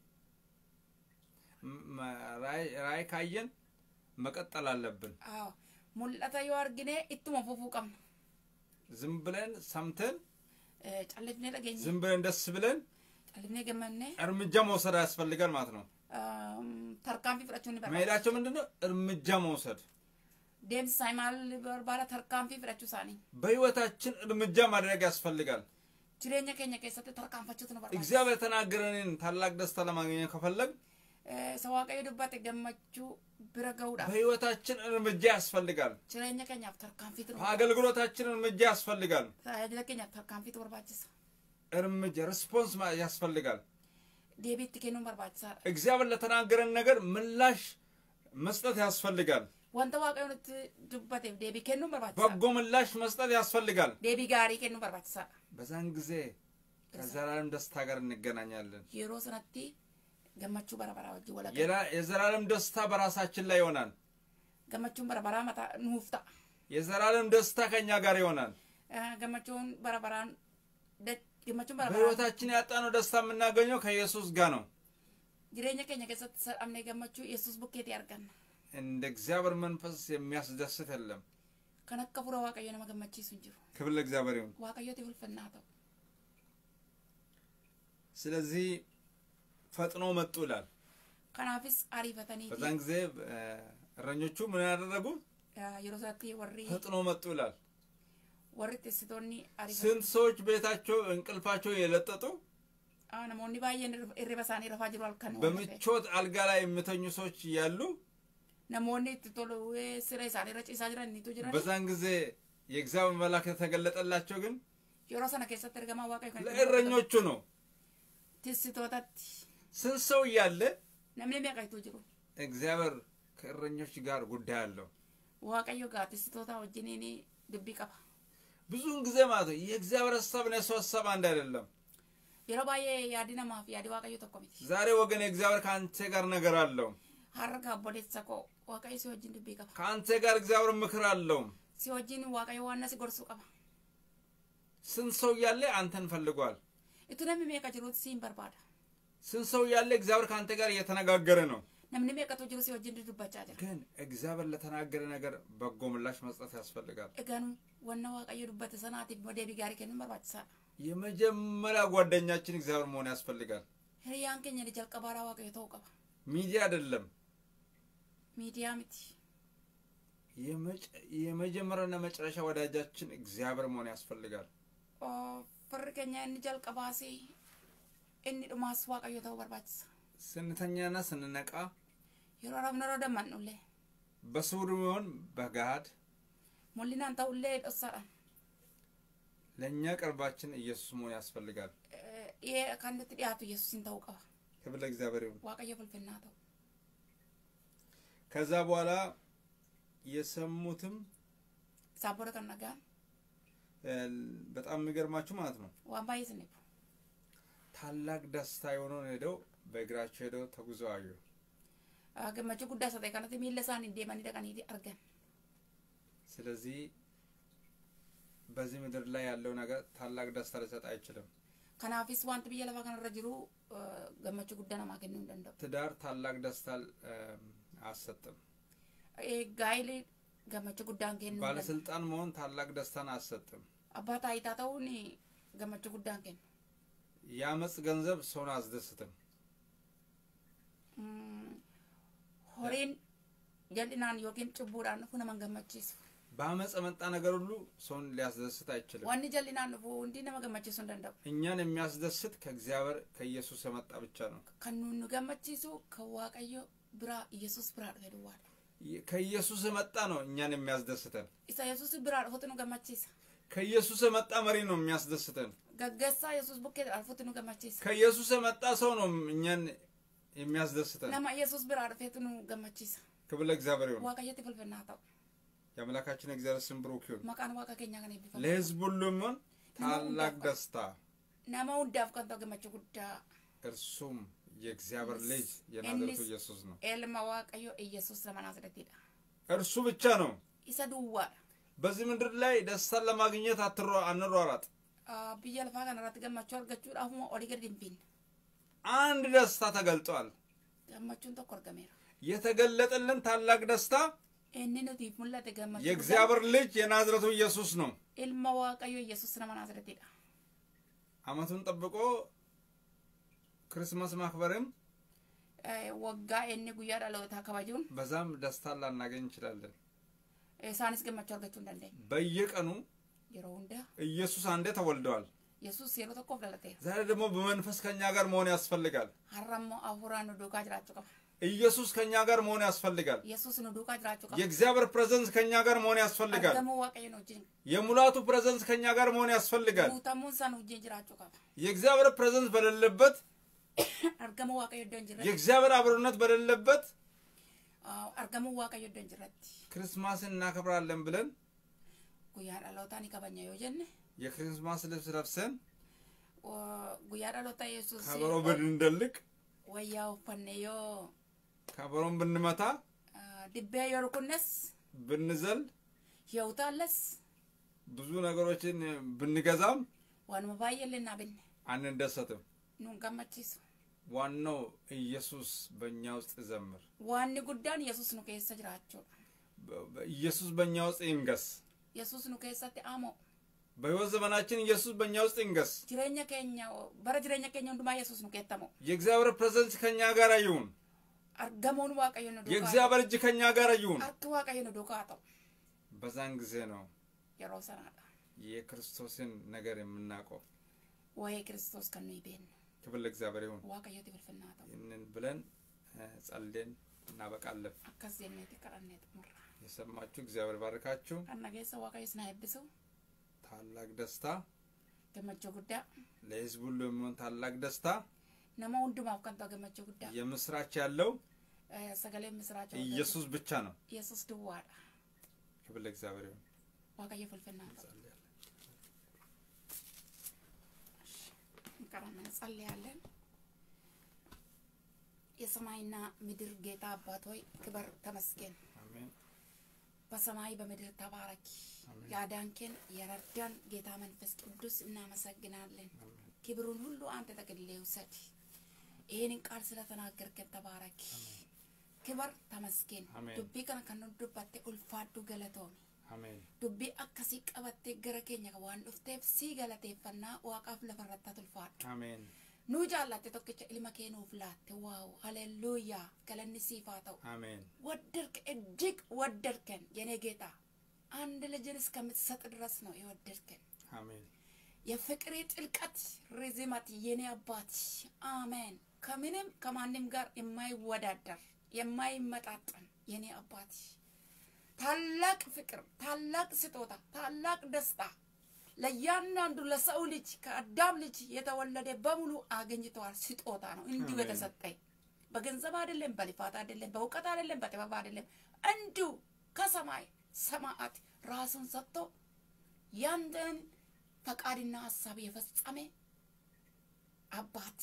ራእይ ራእይ ካየን መቀጠል አለብን አዎ ሙለታ yoo argine ittuma fufuu qabna ዝም ብለን ሰምተን ጫለፍኔ ለገኝ ዝም ብለን ደስ ብለን ጫለፍኔ ገመነ እርምጃ መውሰድ ያስፈልጋል ማለት ነው ተርካምፊ ፍራቹን ይባላል መሄዳቸው ምንድነው እርምጃ መውሰድ ደም ሳይማል በርባራ ተርካምፊ ፍራቹ ሳኒ በህይወታችን እርምጃ ማድረግ ያስፈልጋል ጅሬኛ ከኛ ከሰተ ተርካምፋቹት ነው ባላ እግዚአብሔር ተናገረንን ታላቅ ደስታ ለማግኘት ከፈለግ ሰዋቀዩ ድባት ገመቹ ብረገውዳ በህይወታችን እርምጃ ያስፈልጋል ጅሬኛ ከኛ ተርካምፊት ነው አገልግሎታችን እርምጃ ያስፈልጋል ታጅለ ከኛ ተርካምፊት ወርባችስ እርምጃ ሪስፖንስ ያስፈልጋል ዴቢት ከኑ በርባችሳ እግዚአብሔር ለተናገረን ነገር ምላሽ መስጠት ያስፈልጋል ወንተ ዋቀዩት ድባት ዴቢ ከኑ በርባችሳ በጎ ምላሽ መስጠት ያስፈልጋል ዴቢ ጋሪ ከኑ በርባችሳ በዛን ጊዜ ከዘላለም ደስታ ጋር እንገናኛለን የሮ ሰነቲ ገመቹ በረበራ ወጅ ወላ የዘላለም ደስታ በራሳችን ላይ ይሆናል ገመቹን በረበራ ማታ ንውፍታ የዘላለም ደስታ ከኛ ጋር ይሆናል ገመቹን በረበራን ገመቹን በረበራ በህይወታችን ያጣነው ደስታ የምናገኘው ከኢየሱስ ጋር ነው ጅሬኛ ከኛ ከሰት ሰአምነ ገመቹ ኢየሱስ ቡኬት ያርጋና እንደ እግዚአብሔር መንፈስ የሚያስደስት የለም ከነከፉራ ዋቀዮ ነው ገመቺ ሱንጅሩ ክብር ለእግዚአብሔር ይሁን ዋቀዮ ተልፈናተው ስለዚህ ፈጥኖ መጡ ይላል ከናፍስ አሪፈተኒ በዛን ጊዜ እረኞቹ ምን ያደረጉ የሮሳቲ ወሪ ፈጥኖ መጡ ይላል ወሪ ተስቶኒ አሪፈ ስንት ሰዎች ቤታቸው እንቅልፋቸው የለጠጡ አና ሞኒ ባየን እሪበሳኒ ረፋጅሩ አልከነ በምቾት አልጋ ላይ የምተኙ ሰዎች ያሉ ነሞኒ ተቶሎ ስለ ሳሪ ረጭ ሳጅራ ኒቱ ጅራ በዛን ጊዜ የእግዚአብሔር መልአክ ተገለጠላቸው ግን የሮሳና ከሰት ተርገማ ዋቀይ ከነ ለእረኞቹ ነው ተስቶታት ስንት ሰው ያለ ነምን የሚያቀይቱ ጅሩ እግዚአብሔር ከእረኞች ጋር ጉዳይ አለው ዋቀዮ ጋር ተስቶታ ወጅኔኒ ድቢ ቀባ ብዙን ጊዜ ማለት የእግዚአብሔር ሐሳብ ነው ሰው ሐሳብ አንድ አይደለም የረባዬ ያዲና ማፍ ያዲ ዋቀዮ ተቆሚት ዛሬ ወገን እግዚአብሔር ካንተ ጋር ነገር አለው ሀረጋ ቦሌትሰቆ ዋቀዮ ሲወጅን ድቢ ቀባ ካንተ ጋር እግዚአብሔር ምክር አለው ሲወጅን ዋቀዮ ዋና ሲጎርሱ ቀባ ስንት ሰው ያለ አንተን ፈልጓል እቱንም የሚያቀጅሩት ሲም በርባዳ ስንት ሰው ያለ እግዚአብሔር ካንተ ጋር እየተነጋገረ ነው ነምን የሚያቀጡ ጅሩ ሲወጅን ድዱባቻ አይደል ግን እግዚአብሔር ለተናገረ ነገር በጎ ምላሽ መስጠት ያስፈልጋል እጋኑ ዋና ዋቀዮ ዱበት ሰናቲ ወደ ቢጋሪ ከነም በርባቻ የመጀመሪያ ጓደኛችን እግዚአብሔር መሆን ያስፈልጋል ህሪያን ከኛ ልጅል ቀባራ ዋቀዮ ተውቀባ ሚዲያ አይደለም ሚዲያ ምት የመጀመሪያና መጨረሻ ወዳጃችን እግዚአብሔር መሆን ያስፈልጋል ኦ ፍርከኛ እንጀል ቀባሲ እኒ ድማስ ዋቀዮ ተው በርባቻ ስንተኛና ስንነቃ ይሮራም ነው ደማኑለ በሱሩን በጋድ ሞሊና አንታውለ ደሳራ ለኛ ቅርባችን ኢየሱስ መሆን ያስፈልጋል ይሄ ካንተ ዲያቱ ኢየሱስን ታውቀው ክብር ለእግዚአብሔር ይሁን ዋቀዮ ፍልፍናተው ከዛ በኋላ የሰሙትም ሳቦረ ከነጋ በጣም የሚገርማችሁ ማለት ነው ዋምባይስ ነው ታላቅ ደስታ የሆነው ሄደው በእግራቸው ሄደው ተጉዘው አዩ አገመቹ ጉዳ ሰጠይ ካንተ ሚለሳን እንደማን ይደቃን ይዲ አርገን ስለዚህ በዚህ ምድር ላይ ያለው ነገር ታላቅ ደስታ ሊሰጥ አይችልም ከናፊስ ዋንት ቢየለባ ከነ ረጅሩ ገመቹ ጉዳና ማገኙ እንደንደው ትዳር ታላቅ ደስታ አሰጥም ኤ ጋይሌ ገመቹ ጉዳን ከነ ባለስልጣን መሆን ታላቅ ደስታን አሰጥም አባታ አይታታውኒ ገመቹ ጉዳን ከነ ያመጽ ገንዘብ ሰውን አስደስትም ሆሬን ጀልናን ዮኪን ጭቡራን ሁነ መንገመችስ ባመጽ መጣ ነገር ሁሉ ሰውን ሊያስደስት አይችልም ዋን ጀልናን ነው እንዲ ነመገመችስ እንደንደው እኛን የሚያስደስት ከእግዚአብሔር ከኢየሱስ የመጣ ብቻ ነው ከኑኑ ገመችሱ ከዋቀዮ ብራ ኢየሱስ ብራ ደደዋል ከኢየሱስ መጣ ነው እኛን የሚያስደስተን ኢሳ ኢየሱስ ብራ አልፎት ነው ገማቺሳ ከኢየሱስ መጣ መሪ ነው የሚያስደስተን ገገሳ ኢየሱስ ቡኬ አልፎት ነው ገማቺሳ ከኢየሱስ መጣ ሰው ነው እኛን የሚያስደስተን ለማ ኢየሱስ ብራ አልፎት ነው ገማቺሳ ክብር ለእግዚአብሔር ይሁን ዋቀየት ፍልፍናታው የአምላካችን እግዚአብሔር ስም ብሩክ ይሁን ማቃን ዋቀ ከኛ ጋር ይብፋ ለሕዝብ ሁሉም ታላቅ ደስታ ናማው ዳፍ ካንተ ገማቹ ጉዳ እርሱም የእግዚአብሔር ልጅ የናዝሬቱ ኢየሱስ ነው ኤልማ ዋቀዮ ኢየሱስ ለማናዝሬት ይዳ እርሱ ብቻ ነው ይሰዱዋ በዚህ ምድር ላይ ደስታ ለማግኘት አትሮ አንሯሯጥ ቢያልፋ ጋር ራት ገማቹ አርጋቹ አሁን ኦሊገር ዲምፒን አንድ ደስታ ተገልጧል ገማቹን ተቆርገሜራ የተገለጠልን ታላቅ ደስታ እነነ ዲሙላ ተገማቹ የእግዚአብሔር ልጅ የናዝሬቱ ኢየሱስ ነው ኤልማ ዋቀዮ ኢየሱስ ለማናዝሬት ይዳ አመቱን ጠብቆ ክርስማስ ማክበርም ወጋ እነ ጉያ ዳለውታ ከባጁን በዛም ደስታ ላናገኝ እንችላለን ሳንስ ገማቹ አርጋቹ እንዳለ በየቀኑ ይሮንዳ ኢየሱስ አንዴ ተወልደዋል ኢየሱስ የሮ ተቆፍለለተ ዛሬ ደግሞ በመንፈስ ከኛ ጋር መሆን ያስፈልጋል አራሞ አሁራን ዱካ ጅራቹ ከባ ኢየሱስ ከኛ ጋር መሆን ያስፈልጋል ኢየሱስ ነው ዱካ ጅራቹ ከባ የእግዚአብሔር ፕሬዘንስ ከኛ ጋር መሆን ያስፈልጋል ደሞ ዋቀይ ነው ጂን የሙላቱ ፕሬዘንስ ከኛ ጋር መሆን ያስፈልጋል ቡታሙን ሳኑ ጂን ጅራቹ ከባ የእግዚአብሔር ፕሬዘንስ በሌለበት አርገሙ ዋቀይ ደንጅረት የእግዚአብሔር አብሮነት በሌለበት አርገሙ ዋቀይ ደንጅረት ክርስማስን እናከብራለን ብለን ጉያ ዳለውታኒ ከበኛ yojenne የክርስማስ ልብስ ለብሰን ጉያ ዳለውታ ኢየሱስ ከበሮ ብንደልቅ ወያው ፈነዮ ከበሮን ብንመታ ድቤ የርኩነስ ብንዘል ይውታለስ ብዙ ነገሮችን ብንገዛም ዋን መባየልና ብን አንደሰትም ኑን ገማቺስ ዋናው ኢየሱስ በእኛ ውስጥ ዘምር ዋን ጉዳን ኢየሱስ ነው ከሰጅራቸው ኢየሱስ በእኛ ውስጥ ይንገስ ኢየሱስ ነው ከሰተ አሞ በሕይወት ዘመናችን ኢየሱስ በእኛ ውስጥ ይንገስ ጅረኛ ከኛ በረጅረኛ ከኛ እንደማ ኢየሱስ ነው ከታሞ የእግዚአብሔር ፕሬዘንስ ከኛ ጋር ይሁን አርገሞን ዋቀየ ነው ዶካ የእግዚአብሔር እጅ ከኛ ጋር ይሁን አርክ ዋቀየ ነው ዶካ አጣው በዛን ጊዜ ነው የሮሰናዳ የክርስቶስን ነገር የምናቀው ወይ ክርስቶስ ከነ ይቤን ክብር ለእግዚአብሔር ይሁን ዋቀየ ትብልፍናታ ይህንን ብለን ጸልየን እናበቃለን አከዘነት ከራነት ሙራ የሰማችሁ እግዚአብሔር ባርካችሁ አናገሰ ዋቀየ ስናይብሰው ታላቅ ደስታ ገመቾ ጉዳ ለሕዝብ ሁሉ የሚሆን ታላቅ ደስታ ነማ ወንድማው ካንተ ገመቾ ጉዳ የምስራች ያለው ሰገለ ምስራች ኢየሱስ ብቻ ነው ኢየሱስ ድዋዳ ክብር ለእግዚአብሔር ይሁን ዋቀየ ፍልፍናታ ከራመን ጸልያለን የሰማይና ምድር ጌታ አባት ሆይ ክብር ተመስገን አሜን በሰማይ በምድር ተባረክ ያዳንከን የረዳን ጌታ መንፈስ ቅዱስ እናመሰግናለን ክብሩን ሁሉ አንተ ተቀድለህ ውሰድ ይሄንን ቃል ስለተናገርከን ተባረክ ክብር ተመስገን ዱቢ ከነ ከነዱባቴ ኡልፋዱ ገለቶሚ አሜን ዱቢ አከሲ ቀበቴ ገረከኛ ዋን ዱፍቴፍ ሲ ገለቴፈና ዋቃፍ ለፈረታ ቱልፋድ አሜን ኑ ጃላቴ ተከቸ ኢልማ ከኑ ፍላት ዋው ሃሌሉያ ከለኒ ሲፋታው አሜን ወደርክ እጅግ ወደርከን የኔ ጌታ አንድ ልጅን እስከምትሰጥ ድረስ ነው የወደርከን አሜን የፍቅሬ ጥልቀት ርዝመት የኔ አባት አሜን ከምንም ከማንም ጋር የማይወዳደር የማይመጣጠን የኔ አባት ታላቅ ፍቅር ታላቅ ስጦታ ታላቅ ደስታ ለያንዳንዱ ለሰው ልጅ ከአዳም ልጅ የተወለደ በሙሉ አገኝቷል ስጦታ ነው እንዲሁ የተሰጠኝ በገንዘብ አይደለም በልፋት አይደለም በእውቀት አይደለም በጥበብ አይደለም እንዲሁ ከሰማይ ሰማዓት ራሱን ሰጥቶ ያንተን ፈቃድና ሐሳብ የፈጸመ አባት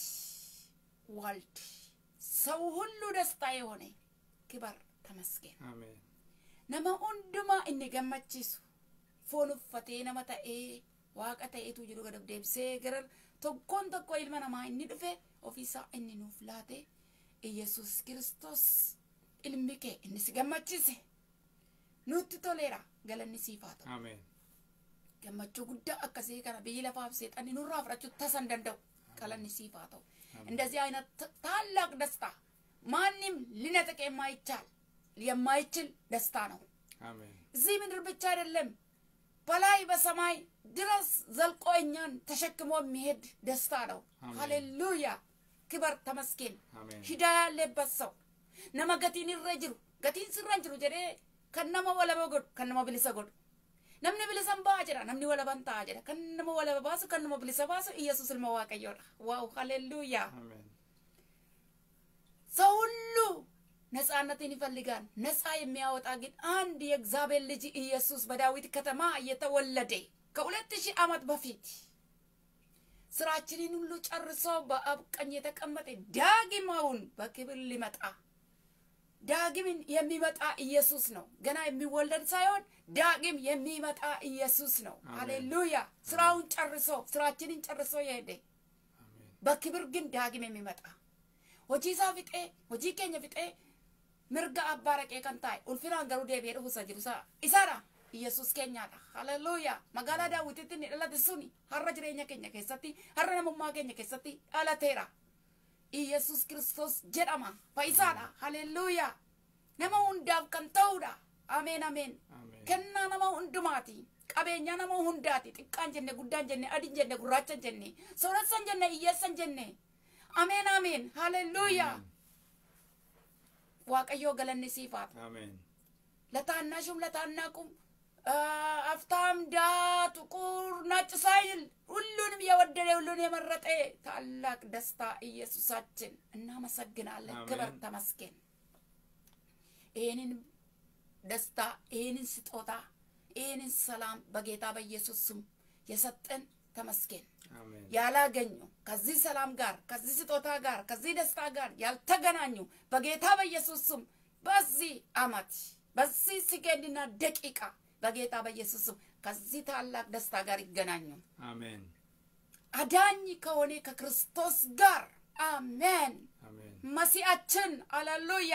ወልድ ሰው ሁሉ ደስታ የሆነ ክብር ተመስገን አሜን ነማ ወንድማ እኔ ገመቺሱ ፎኑፈቴ ነመታኤ ዋቀተኤቱ ጅሩ ገደብ ደብሴ ገረር tokkon tokko ilma namaa inni dhufe ofiisaa inni nuuf laate ኢየሱስ ክርስቶስ ilmi kee inni si gammachiise nutti toleera galanni siif haa ta'u አሜን gammachuu guddaa akkasii kana biyyi lafaaf seexanni nurraa fudhachuu tasan danda'u galanni siif haa ta'u እንደዚህ አይነት ታላቅ ደስታ ማንም ሊነጥቅ የማይቻል የማይችል ደስታ ነው አሜን እዚህ ምድር ብቻ አይደለም በላይ በሰማይ ድረስ ዘልቆ እኛን ተሸክሞ የሚሄድ ደስታ ነው ሃሌሉያ ክብር ተመስገን አሜን ሂዳያ ያለበት ሰው ነመገቲን ይረጅሩ gatiin sirran jiru jedhee kan nama walaba godhu kan nama bilisa godhu namni bilisan baa jedha namni walaban ta'a jedha kan nama walaba baasu kan nama bilisa baasu ኢየሱስ ilma waaqayyoodha ዋው ሃሌሉያ አሜን ሰው ሁሉ ነፃነትን ይፈልጋል ነፃ የሚያወጣ ግን አንድ የእግዚአብሔር ልጅ ኢየሱስ በዳዊት ከተማ የተወለደ ከሁለት ሺህ ዓመት በፊት ስራችንን ሁሉ ጨርሶ በአብ ቀኝ የተቀመጠ ዳግማውን በክብር ሊመጣ ዳግምን የሚመጣ ኢየሱስ ነው ገና የሚወለድ ሳይሆን ዳግም የሚመጣ ኢየሱስ ነው ሃሌሉያ ስራውን ጨርሶ ስራችንን ጨርሶ ይሄደ በክብር ግን ዳግም የሚመጣ ወጂሳ ፍጤ ወጂ ከኛ ፍጤ ምርጋ አባረቀ ከንታይ ኡልፊራን ገሩ ደቤ ሩሳ ጅሩሳ ኢሳራ ኢየሱስ ከኛዳ ሃሌሉያ መጋላ ዳዊትን ለለድሱኒ ሀረ ጅሬኛ ከኛ ከሰቲ ሀረ ነሙማ ከኛ ከሰቲ አላቴራ ኢየሱስ ክርስቶስ ጀዳማ ፈይሳዳ ሃሌሉያ ነማ ሁንዳፍ ከንተውዳ አሜን አሜን ከና ነማ ሁንዱማቲ ቀበኛ ነማ ሁንዳቲ ጥቃን ጀነ ጉዳን ጀነ አዲን ጀነ ጉራቸን ጀነ ሶረሰን ጀነ ኢየሰን ጀነ አሜን አሜን ሃሌሉያ ዋቀዮ ገለኒ ሲፋት አሜን ለታናሹም ለታናቁም አፍታም ዳ ጥቁር ነጭ ሳይል ሁሉንም የወደደ ሁሉን የመረጠ ታላቅ ደስታ ኢየሱሳችን እናመሰግናለን ክብር ተመስገን ይሄንን ደስታ ይሄንን ስጦታ ይሄንን ሰላም በጌታ በኢየሱስ ስም የሰጠን ተመስገን አሜን ያላገኙ ከዚህ ሰላም ጋር ከዚህ ስጦታ ጋር ከዚህ ደስታ ጋር ያልተገናኙ በጌታ በኢየሱስ ስም በዚህ አመት በዚህ ሰከንድና ደቂቃ በጌታ በኢየሱስ ስም ከዚህ ታላቅ ደስታ ጋር ይገናኙ አሜን አዳኝ ከሆነ ከክርስቶስ ጋር አሜን አሜን መሲያችን ሃሌሉያ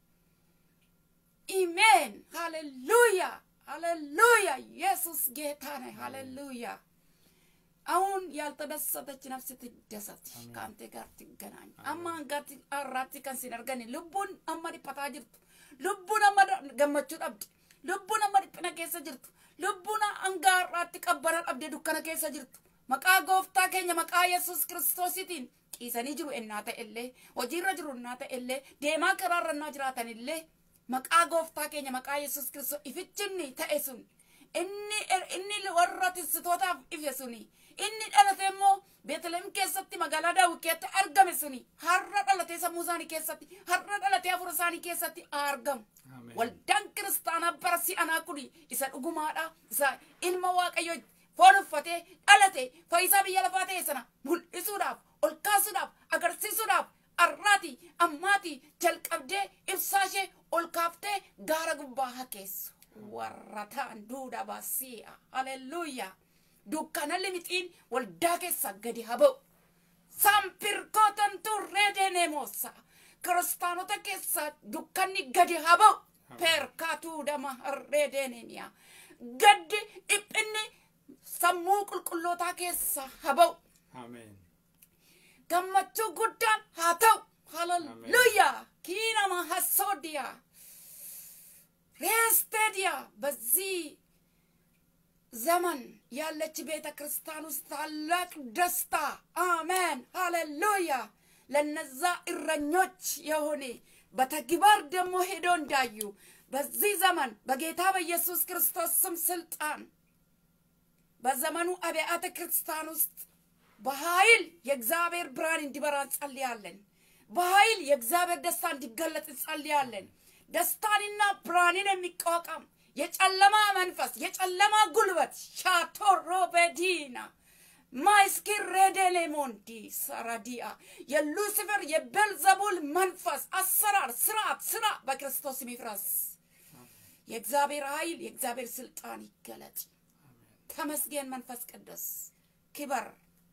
አሜን ሃሌሉያ ሃሌሉያ ኢየሱስ ጌታ ነው ሃሌሉያ አሁን ያልተደሰተች ነፍስ ትደሰት ካንተ ጋር ትገናኝ አማን ጋር አራቲ ከን ሲነርገን ልቡን አማዲ ፓታጅርቱ ልቡን አማዳ ገመቹ ዳብድ ልቡን አማዲ ፕነከሰ ጅርቱ ልቡና አንጋራቲ ቀበረ ዳብደ ዱከነ ከሰ ጅርቱ መቃ ጎፍታ ከኛ መቃ ኢየሱስ ክርስቶስቲን ቂሰኒ ጅሩ እናተ ኤሌ ወጂራ ጅሩ እናተ ኤሌ ዴማ ከራረና ጅራተን ኤሌ መቃ ጎፍታ ከኛ መቃ ኢየሱስ ክርስቶስ ኢፍችኒ ተኤሱን እኒ እኒ ወራት ስቶታ ኢፍየሱኒ inni dhalatemo Bethlehem keessatti magaalaa Daawikeetti argame suni har'a dhalatee sammuusaanii keessatti har'a dhalatee afurasaanii keessatti argam waldaan kiristaanaa barsi anaa kuni isa dhugumaadha isa ilma waaqayyo foon uffatee dhalate fayyisaa biyya lafaa ta'e sana mul'isuudhaaf ol kaasuudhaaf agarsiisuudhaaf arraati ammaati jalqabdee ibsaashee ol kaaftee gaara gubbaa hakeessu warra ta'an duudhaa baasi'a haleluuyaa dukkana limitiin waldaa keessa gadi haba'u sampirkootan turree neemosa kiristaanota keessa dukkanni gadi haba'u perkaatuu dama harree deeniya gaddi dhiphinni sammuu qulqullootaa keessa haba'u አሜን gammachuu guddaan haa ta'u haleluuyaa kiinama hasoodiyaa reesteediyaa በዚህ ዘመን ያለች ቤተ ክርስቲያን ውስጥ ታላቅ ደስታ አሜን ሃሌሉያ ለነዛ እረኞች የሆነ በተግባር ደግሞ ሄዶ እንዳዩ በዚህ ዘመን በጌታ በኢየሱስ ክርስቶስ ስም ስልጣን በዘመኑ አብያተ ክርስቲያን ውስጥ በኃይል የእግዚአብሔር ብርሃን እንዲበራ ጸልያለን በኃይል የእግዚአብሔር ደስታ እንዲገለጥ ጸልያለን ደስታንና ብርሃንን የሚቋቋም የጨለማ መንፈስ የጨለማ ጉልበት ሻቶሮ በዲና ማይስኪር ሬዴሌሞንዲ ሰራዲያ የሉሲፈር የቤልዘቡል መንፈስ አሰራር ስርዓት ስራ በክርስቶስ ይፍረስ የእግዚአብሔር ኃይል የእግዚአብሔር ስልጣን ይገለጥ ተመስገን መንፈስ ቅዱስ ክብር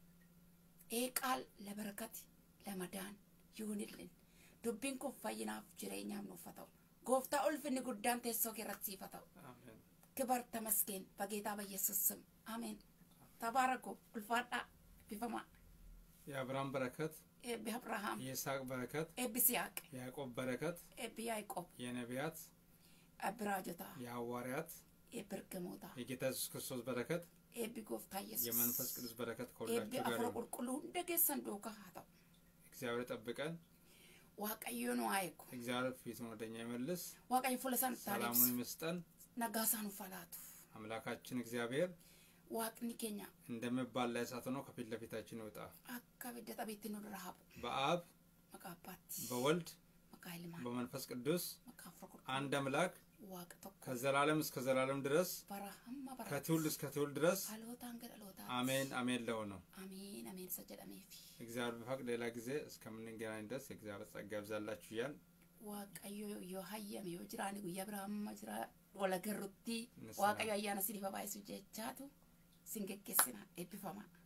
ይሄ ቃል ለበረከት ለመዳን ይሁንልን ዱብን ኮፋይናፍ ጅሬኛም ነው ፈታው ጎፍታ ኡልፍን ጉዳን ተሶ ከረቲ ፈታው አሜን ክብር ተመስገን በጌታ በኢየሱስ ስም አሜን ተባረኩ ኡልፋዳ ቢፈማ የአብርሃም በረከት የአብርሃም የይስሐቅ በረከት የይስሐቅ የያዕቆብ በረከት የያዕቆብ የነቢያት አብራጆታ የሐዋርያት የበርገሞታ የጌታ ኢየሱስ ክርስቶስ በረከት የቢጎፍታ ኢየሱስ የመንፈስ ቅዱስ በረከት ከሁላችሁ ጋር ይሁን። የአፍሮ ቁልቁሉ እንደገሰን ዶካ ሃታው እግዚአብሔር ጠብቀን waaqayyo no ayeko እግዚአብሔር ፊቱን ወደኛ ይመልስ waaqayyo fulesan ሰላሙን ይመስጠን nagasan falatu አምላካችን እግዚአብሔር waaqni keenya እንደመባል ላይ እሳት ሆኖ ከፊት ለፊታችን ይወጣ akka bidda tabeetti nu rahabu በአብ maqaabbaatti በወልድ maqaa ilmaa በመንፈስ ቅዱስ maqaa furqur አንድ አምላክ waaqa tokko ከዘላለም እስከ ዘላለም ድረስ bara hamma bara ከትውልድ እስከ ትውልድ ድረስ halootaan gad halootaa አሜን አሜን ለሆነው አሜን አሜን ሰጀዳሜፊ እግዚአብሔር በፈቅድ ሌላ ጊዜ እስከምንገናኝ ድረስ እግዚአብሔር ጸጋ ይብዛላችሁ ይላል waaqayyo yoo hayyame yoo jiraani guyyaa biraamma jira wala garrutti waaqayyo ayyaana sinifa baay'isu jechaatu singekkeessina eebbifama